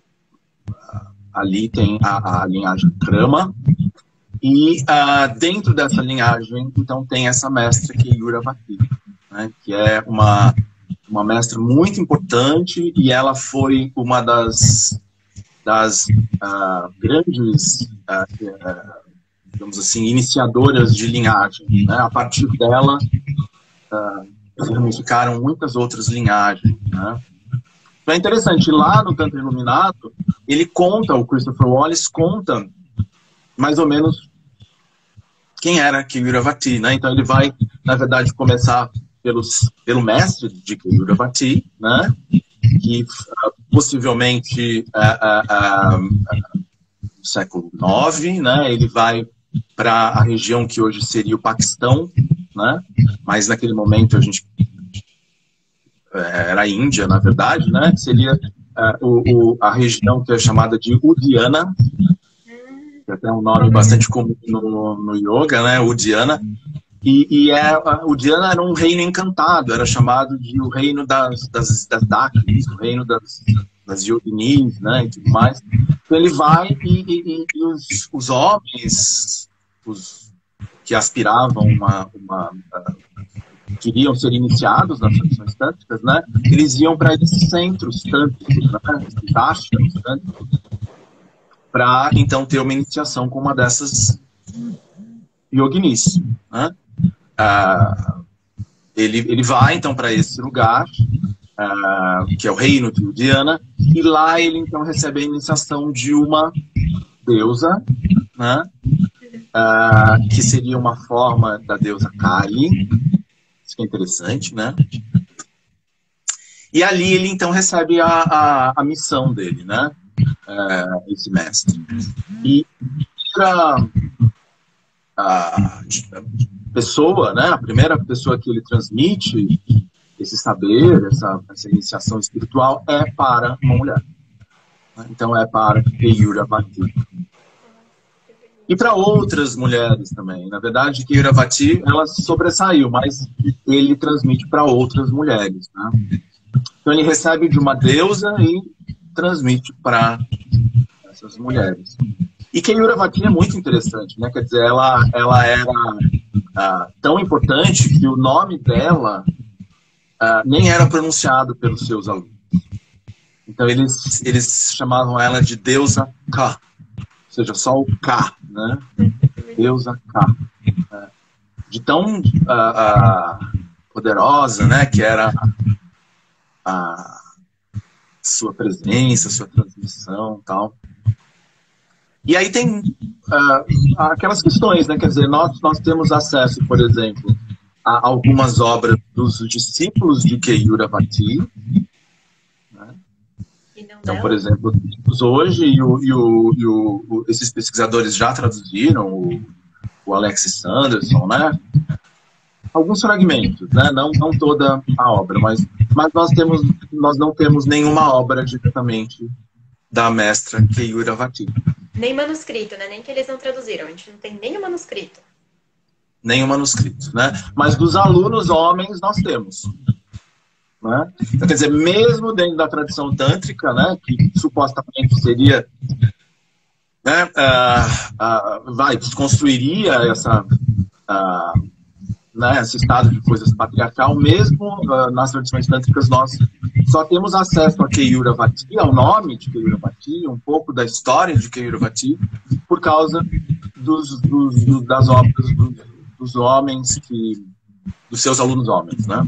Ali tem a, a linhagem Krama, e uh, dentro dessa linhagem, então, tem essa mestra Keyuravati, né? Que é uma, uma mestra muito importante, e ela foi uma das, das uh, grandes, uh, uh, digamos assim, iniciadoras de linhagem, né? A partir dela, uh, ficaram muitas outras linhagens, né? Então é interessante, lá no Tantra Iluminado, ele conta, o Christopher Wallace conta mais ou menos quem era Keyuravati, né? Então ele vai, na verdade, começar pelos, pelo mestre de Keyuravati, né? Que uh, possivelmente uh, uh, uh, no século nove, né? Ele vai para a região que hoje seria o Paquistão, né? Mas naquele momento a gente era a Índia, na verdade, né? Seria uh, o, o, a região que é chamada de Udiana, que até é um nome bastante comum no, no yoga, né? Udiana. E, e é, o Udiana era um reino encantado, era chamado de o reino das, das, das Dakis, o reino das, das yoginis, né? E tudo mais. Então ele vai e, e, e os, os homens, os que aspiravam uma, uma queriam ser iniciados nas tradições tântricas, né? Eles iam para esses centros tântricos, né? Esses ashrams tântricos, para então ter uma iniciação com uma dessas yoginis, né? Ah, ele, ele vai então para esse lugar, ah, que é o reino de Udiana, e lá ele então recebe a iniciação de uma deusa, né? Ah, que seria uma forma da deusa Kali. Isso que é interessante, né? E ali ele então recebe a, a, a missão dele, né? Ah, esse mestre. E a, a pessoa, né? A primeira pessoa que ele transmite esse saber, essa, essa iniciação espiritual é para uma mulher. Então é para Keyuravati. E para outras mulheres também. Na verdade, Keyuravati, ela sobressaiu, mas ele transmite para outras mulheres, né? Então ele recebe de uma deusa e transmite para essas mulheres. E Keyuravati é muito interessante, né? Quer dizer, ela, ela era uh, tão importante que o nome dela uh, nem era pronunciado pelos seus alunos. Então eles, eles chamavam ela de deusa Ka. Ou seja, só o K, né? Deusa K. É. De tão uh, uh, poderosa, né? Que era a sua presença, sua transmissão e tal. E aí tem uh, aquelas questões, né? Quer dizer, nós, nós temos acesso, por exemplo, a algumas obras dos discípulos de Keyuravati. Então, por exemplo, hoje, e, o, e, o, e o, esses pesquisadores já traduziram, o, o Alexis Sanderson, né? Alguns fragmentos, né? Não, não toda a obra, mas, mas nós, temos, nós não temos nenhuma obra diretamente da mestra Keyuravati. Nem manuscrito, né? Nem que eles não traduziram. A gente não tem nem o manuscrito. Nem o manuscrito, né? Mas dos alunos homens nós temos. Né? Então, quer dizer, mesmo dentro da tradição tântrica, né, que supostamente seria, né, uh, uh, vai, desconstruiria essa, uh, né, esse estado de coisas patriarcal, mesmo uh, nas tradições tântricas nós só temos acesso a Keyuravati, ao nome de Keyuravati, um pouco da história de Keyuravati, por causa dos, dos, dos, das obras dos, dos homens, que, dos seus alunos homens, né?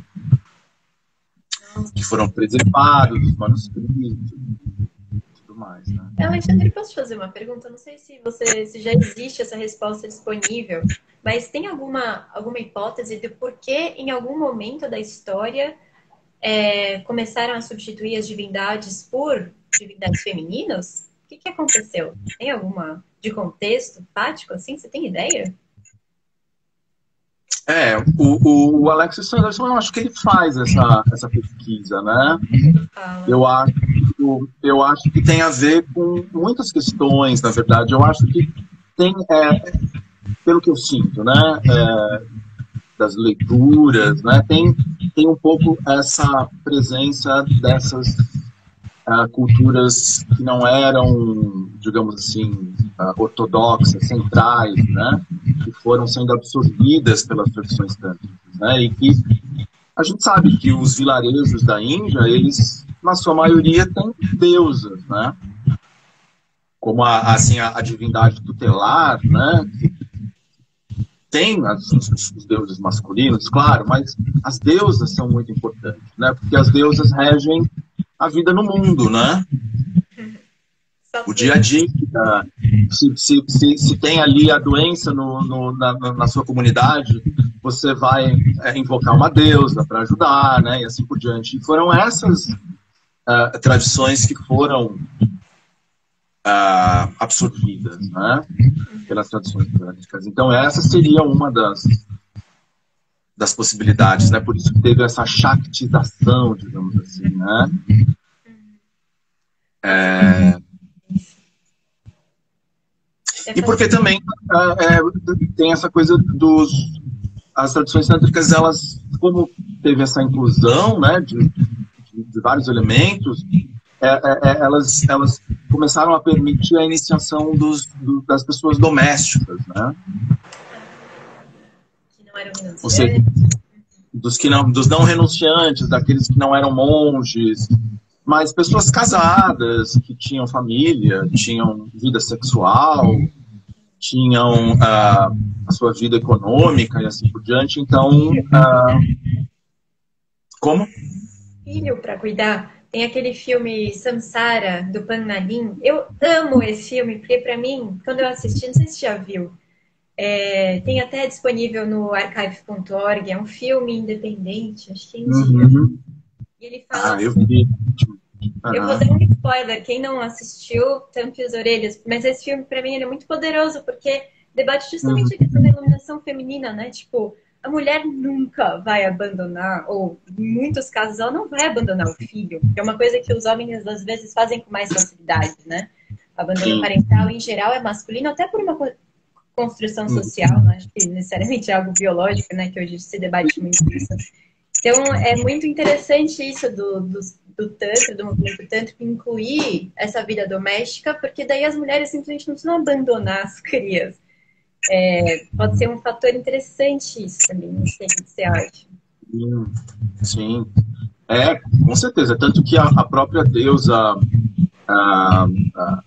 Que foram preservados, os manuscritos e tudo mais, né? Alexandre, posso te fazer uma pergunta? Não sei se, você, se já existe essa resposta disponível, mas tem alguma, alguma hipótese de por que em algum momento da história é, começaram a substituir as divindades por divindades femininas? O que, que aconteceu? Tem alguma de contexto prático assim? Você tem ideia? É, o, o Alexis Sanderson, eu acho que ele faz essa, essa pesquisa, né? Eu acho, eu acho que tem a ver com muitas questões, na verdade. Eu acho que tem, é, pelo que eu sinto, né? É, das leituras, né? Tem, tem um pouco essa presença dessas uh, culturas que não eram, digamos assim, uh, ortodoxas, centrais, né? Que foram sendo absorvidas pelas tradições tântricas, né? E que a gente sabe que os vilarejos da Índia, eles, na sua maioria, têm deusas, né? Como a, assim, a, a divindade tutelar, né? Tem as, os, os deuses masculinos, claro, mas as deusas são muito importantes, né? Porque as deusas regem a vida no mundo, né? O dia a dia, se, se, se, se tem ali a doença no, no, na, na sua comunidade, você vai é, invocar uma deusa para ajudar, né? E assim por diante. E foram essas uh, tradições que foram uh, absorvidas, né? Pelas tradições tântricas. Então essa seria uma das, das possibilidades, né? Por isso que teve essa shaktização, digamos assim, né? É... E porque também é, tem essa coisa dos... As tradições tântricas, elas, como teve essa inclusão, né, de, de, de vários elementos, é, é, elas, elas começaram a permitir a iniciação dos, do, das pessoas domésticas, né? Que não eram renunciantes. Ou seja, dos, que não, dos não renunciantes, daqueles que não eram monges, mas pessoas casadas, que tinham família, tinham vida sexual, tinham uh, a sua vida econômica e assim por diante. Então, uh, como? Filho para cuidar. Tem aquele filme Samsara, do Pannalin. Eu amo esse filme, porque para mim, quando eu assisti, não sei se você já viu, é, tem até disponível no archive ponto org, é um filme independente, acho que é indiano. Uhum. E ele fala... Ah, eu vi. Uhum. Eu vou dar um spoiler, quem não assistiu, tampe as orelhas. Mas esse filme, pra mim, ele é muito poderoso, porque debate justamente uhum. a questão da iluminação feminina, né? Tipo, a mulher nunca vai abandonar, ou em muitos casos ela não vai abandonar o filho, que é uma coisa que os homens às vezes fazem com mais facilidade, né? O abandono parental, em geral, é masculino, até por uma construção social, não acho que necessariamente é algo biológico, né? Que hoje se debate muito isso. Então, é muito interessante isso do, do, do Tantra, do movimento Tântrico, incluir essa vida doméstica, porque daí as mulheres simplesmente não precisam abandonar as crias. É, pode ser um fator interessante isso também, não sei o que você acha. Sim, sim. É, com certeza. Tanto que a, a própria deusa a, a,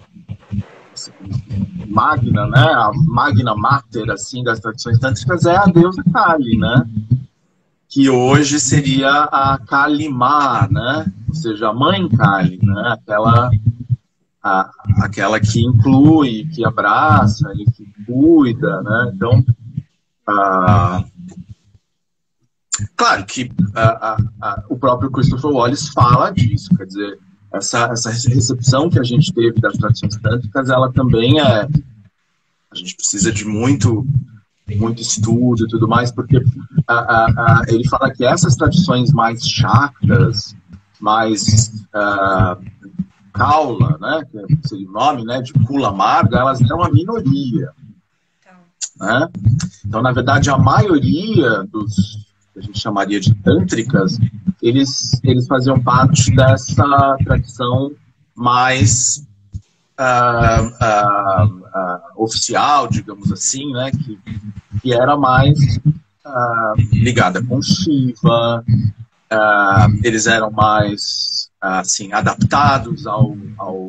Magna, né, a Magna Mater, assim, das tradições tântricas é a deusa Kali, né? Que hoje seria a Kali-Ma, né? Ou seja, a mãe Kali, né? Aquela, a, aquela que inclui, que abraça e que cuida, né? Então, a, claro que a, a, a, o próprio Christopher Wallace fala disso, quer dizer, essa, essa recepção que a gente teve das tradições tântricas, ela também é... A gente precisa de muito... muito estudo e tudo mais, porque a, a, a, ele fala que essas tradições mais chakras, mais uh, Kaula, né, que seria o nome, né, de Kula Marga, elas eram a minoria. Né? Então, na verdade, a maioria dos que a gente chamaria de tântricas, eles, eles faziam parte dessa tradição mais uh, uh, uh, oficial, digamos assim, né, que, que era mais uh, ligada com Shiva. Uh, eles eram mais assim, adaptados ao, ao,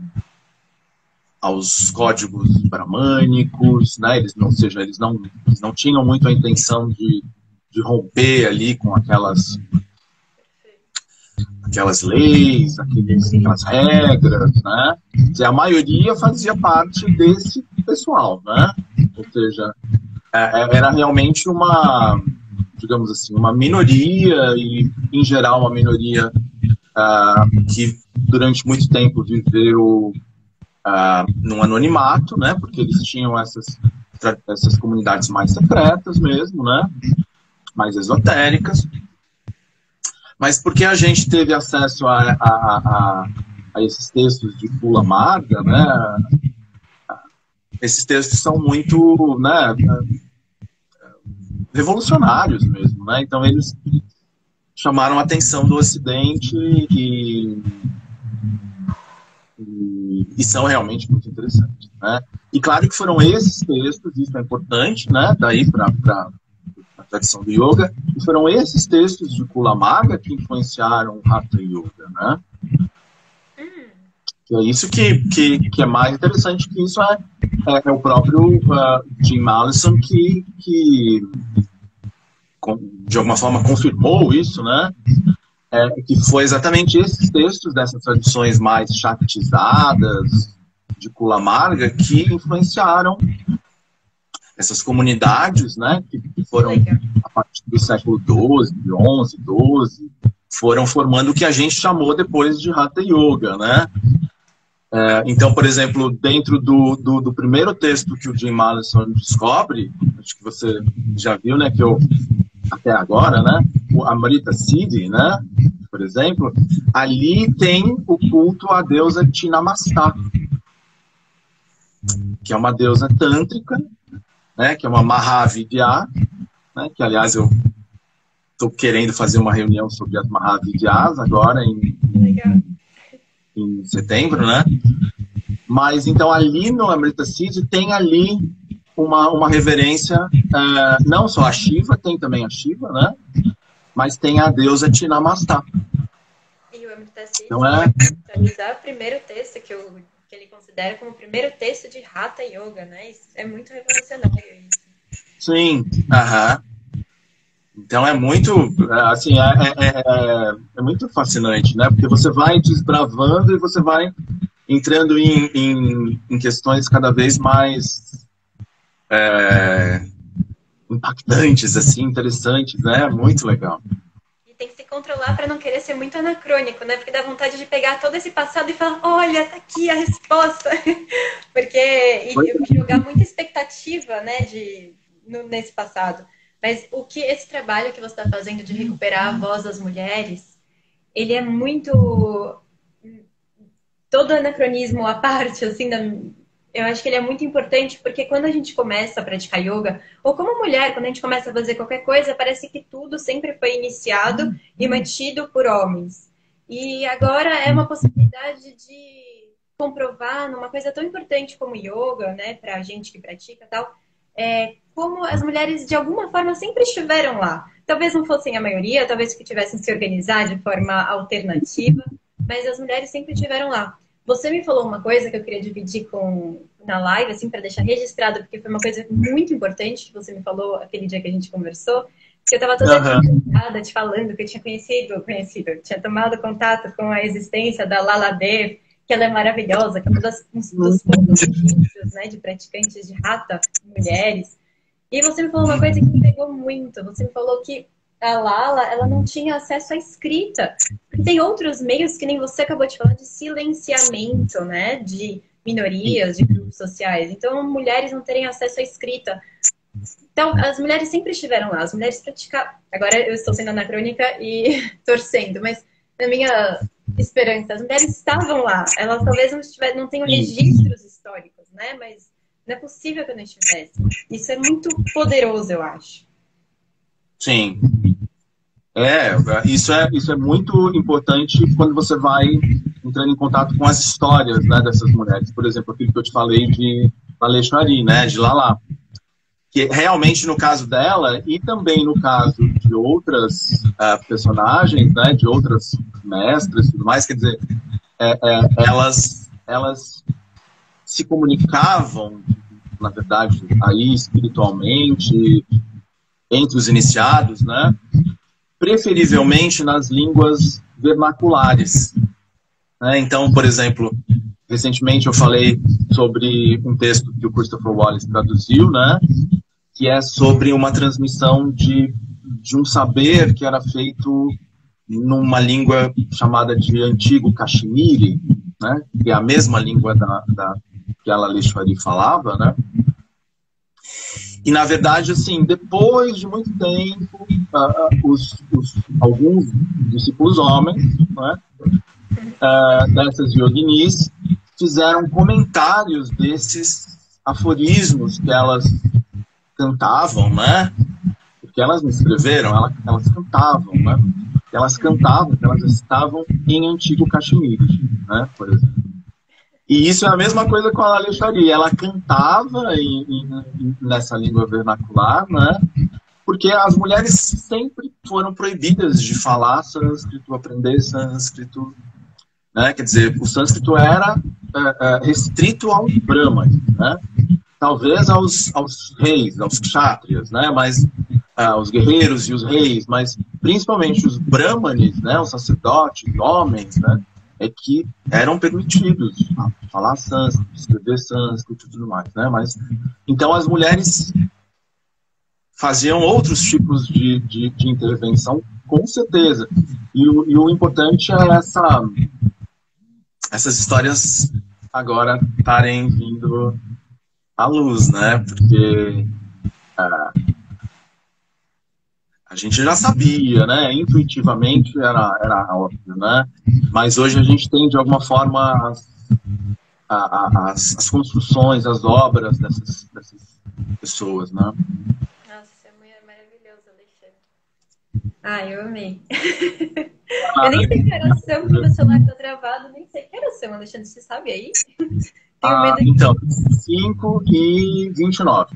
aos códigos bramânicos, né? Eles não, ou seja, eles não, eles não tinham muito a intenção de, de romper ali com aquelas, aquelas leis, aqueles, aquelas regras, né? E a maioria fazia parte desse pessoal, né? Ou seja, era realmente uma, digamos assim, uma minoria, e em geral uma minoria uh, que durante muito tempo viveu uh, num anonimato, né, porque eles tinham essas, essas comunidades mais secretas mesmo, né, mais esotéricas, mas porque a gente teve acesso a, a, a, a esses textos de Kula Marga, né, esses textos são muito, né, revolucionários mesmo, né? Então eles chamaram a atenção do Ocidente e, e, e são realmente muito interessantes, né? E claro que foram esses textos, isso é importante, né? Daí para a tradição do yoga, e foram esses textos de Kula Marga que influenciaram o Hatha Yoga, né? É isso que, que, que é mais interessante, que isso é, é, é o próprio uh, Jim Mollison que, que com, de alguma forma confirmou isso, né? É, que foi exatamente esses textos dessas tradições mais shaktizadas de Kula Marga que influenciaram essas comunidades, né? Que, que foram, a partir do século doze, onze, doze, foram formando o que a gente chamou depois de Hatha Yoga, né? É, então, por exemplo, dentro do, do, do primeiro texto que o Jim Mollison descobre, acho que você já viu, né, que eu, até agora, né, o Amrita Siddhi, né, por exemplo, ali tem o culto à deusa Tinamasta, que é uma deusa tântrica, né, que é uma Mahavidya, né, que, aliás, eu estou querendo fazer uma reunião sobre as Mahavidyas agora, em... Legal. em setembro, né? Mas, então, ali no Amrita Siddhi tem ali uma, uma reverência, uh, não só a Shiva, tem também a Shiva, né? Mas tem a deusa Tinamasta. E o Amrita Siddhi então, é... é o primeiro texto que, eu, que ele considera como o primeiro texto de Hatha Yoga, né? Isso é muito revolucionário isso. Sim, aham. Uh-huh. Então é muito, assim, é, é, é, é muito fascinante, né? Porque você vai desbravando e você vai entrando em, em, em questões cada vez mais é, impactantes, assim, interessantes, né? Muito legal. E tem que se controlar para não querer ser muito anacrônico, né? Porque dá vontade de pegar todo esse passado e falar, olha, tá aqui a resposta. Porque e, e jogar muita expectativa, né, de, no, nesse passado. Mas o que esse trabalho que você está fazendo de recuperar a voz das mulheres, ele é muito... Todo anacronismo à parte, assim, da... eu acho que ele é muito importante, porque quando a gente começa a praticar yoga, ou como mulher, quando a gente começa a fazer qualquer coisa, parece que tudo sempre foi iniciado e mantido por homens. E agora é uma possibilidade de comprovar numa coisa tão importante como yoga, né, para a gente que pratica e tal, é, como as mulheres, de alguma forma, sempre estiveram lá. Talvez não fossem a maioria, talvez que tivessem que se organizar de forma alternativa, mas as mulheres sempre estiveram lá. Você me falou uma coisa que eu queria dividir com, na live, assim, para deixar registrado, porque foi uma coisa muito importante que você me falou aquele dia que a gente conversou, que eu estava toda encantada te falando que eu tinha conhecido, conhecido, tinha tomado contato com a existência da Lala Dev, que ela é maravilhosa, que é uma das, um dos poucos registros, né, de praticantes de Hatha, mulheres. E você me falou uma coisa que me pegou muito. Você me falou que a Lala, ela não tinha acesso à escrita. Porque tem outros meios, que nem você acabou de falar, de silenciamento, né, de minorias, de grupos sociais. Então, mulheres não terem acesso à escrita. Então, as mulheres sempre estiveram lá. As mulheres praticavam... Agora eu estou sendo anacrônica e torcendo, mas na minha esperança. As mulheres estavam lá. Elas talvez não, tiver, não tenham registros históricos, né? Mas não é possível que não estivesse. Isso é muito poderoso, eu acho. Sim. É, isso é, isso é muito importante quando você vai entrando em contato com as histórias, né, dessas mulheres. Por exemplo, aquilo que eu te falei de Alexandre, né, de Lala. Que realmente no caso dela, e também no caso de outras uh, personagens, né, de outras mestras e tudo mais, quer dizer, é, é, elas, elas se comunicavam, na verdade, aí espiritualmente, entre os iniciados, né, preferivelmente nas línguas vernaculares. Né? Então, por exemplo, recentemente eu falei sobre um texto que o Christopher Wallace traduziu, né, que é sobre uma transmissão de, de um saber que era feito numa língua chamada de Antigo Caximiri, né, que é a mesma língua da, da, que a Laleshwari falava, né? E, na verdade, assim, depois de muito tempo, uh, os, os, alguns discípulos homens, né, uh, dessas yoginis, fizeram comentários desses aforismos que elas cantavam, né? Porque elas me escreveram, elas, elas cantavam, né? Elas cantavam, elas estavam em Antigo Caximiri, né? Por exemplo. E isso é a mesma coisa com a Laleshwari. Ela cantava em, em, nessa língua vernacular, né? Porque as mulheres sempre foram proibidas de falar sânscrito, aprender sânscrito, né? Quer dizer, o sânscrito era é, é, restrito aos brahmanes, né? Talvez aos, aos reis, aos kshatriyas, né? Mas uh, os guerreiros e os reis, mas principalmente os brahmanes, né? Os sacerdotes, homens, né? É que eram permitidos falar sânscrito, escrever sânscrito e tudo mais, né? Mas então as mulheres faziam outros tipos de, de, de intervenção, com certeza. E o, e o importante é essa, essas histórias agora estarem vindo à luz, né? Porque uh, a gente já sabia, né? Intuitivamente era, era óbvio, né? Mas hoje a gente tem, de alguma forma, as, a, a, as, as construções, as obras dessas, dessas pessoas, né? Nossa, é maravilhoso, Alexandre. Ah, eu amei. Eu nem sei que oração que o celular tá travado, nem sei que oração, Alexandre, você sabe aí? Tenho Ah, medo de... então, cinco e vinte e nove.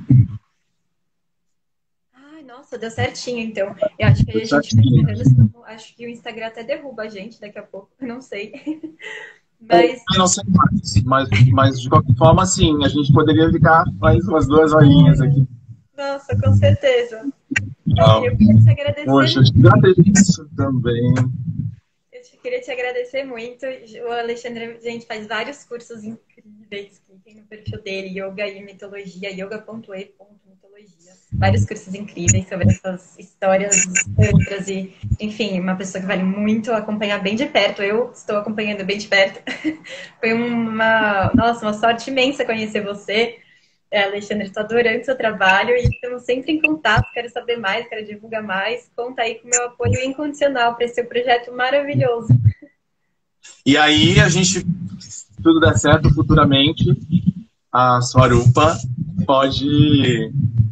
Ai, nossa, deu certinho, então. Eu acho que a Deu gente vai certinho. encerrando, acho que o Instagram até derruba a gente daqui a pouco, eu não sei. Mas, Eu não sei mais, mas, mas de qualquer forma, assim, a gente poderia ficar mais umas duas horinhas aqui. nossa, com certeza. Não. Eu queria te agradecer. Poxa, eu te agradeço também. Eu te- queria te agradecer muito. O Alexandre, gente, faz vários cursos incríveis que tem no perfil dele, Yoga e Mitologia, yoga ponto e ponto mitologia. Vários cursos incríveis sobre essas histórias dos tantras e, enfim, uma pessoa que vale muito acompanhar bem de perto. Eu estou acompanhando bem de perto. Foi uma, nossa, uma sorte imensa conhecer você. É, Alexandre, estou adorando o seu trabalho e estamos sempre em contato. Quero saber mais, quero divulgar mais. Conta aí com o meu apoio incondicional para esse seu projeto maravilhoso. E aí, a gente, se tudo der certo, futuramente, a Swarupa pode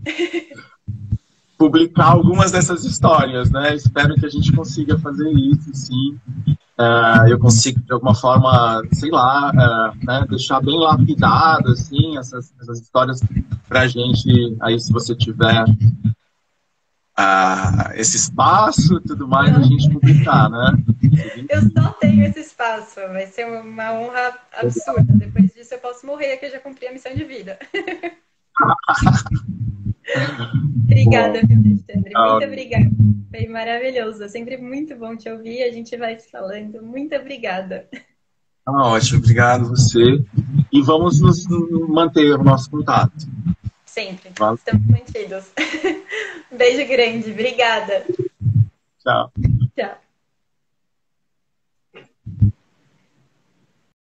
publicar algumas dessas histórias, né? Espero que a gente consiga fazer isso, sim. Uh, eu consigo, de alguma forma, sei lá, uh, né, deixar bem lapidado, assim, essas, essas histórias pra gente, aí se você tiver uh, esse espaço e tudo mais, a gente publicar, né? Eu só tenho esse espaço, vai ser uma honra absurda. Depois disso eu posso morrer, que eu já cumpri a missão de vida. Obrigada, viu, Alexandre? Muito obrigada. Foi maravilhoso. É sempre muito bom te ouvir. A gente vai se falando. Muito obrigada. Ah, ótimo, obrigado você. E vamos nos manter o nosso contato. Sempre. Valeu. Estamos mantidos. Beijo grande. Obrigada. Tchau. Tchau.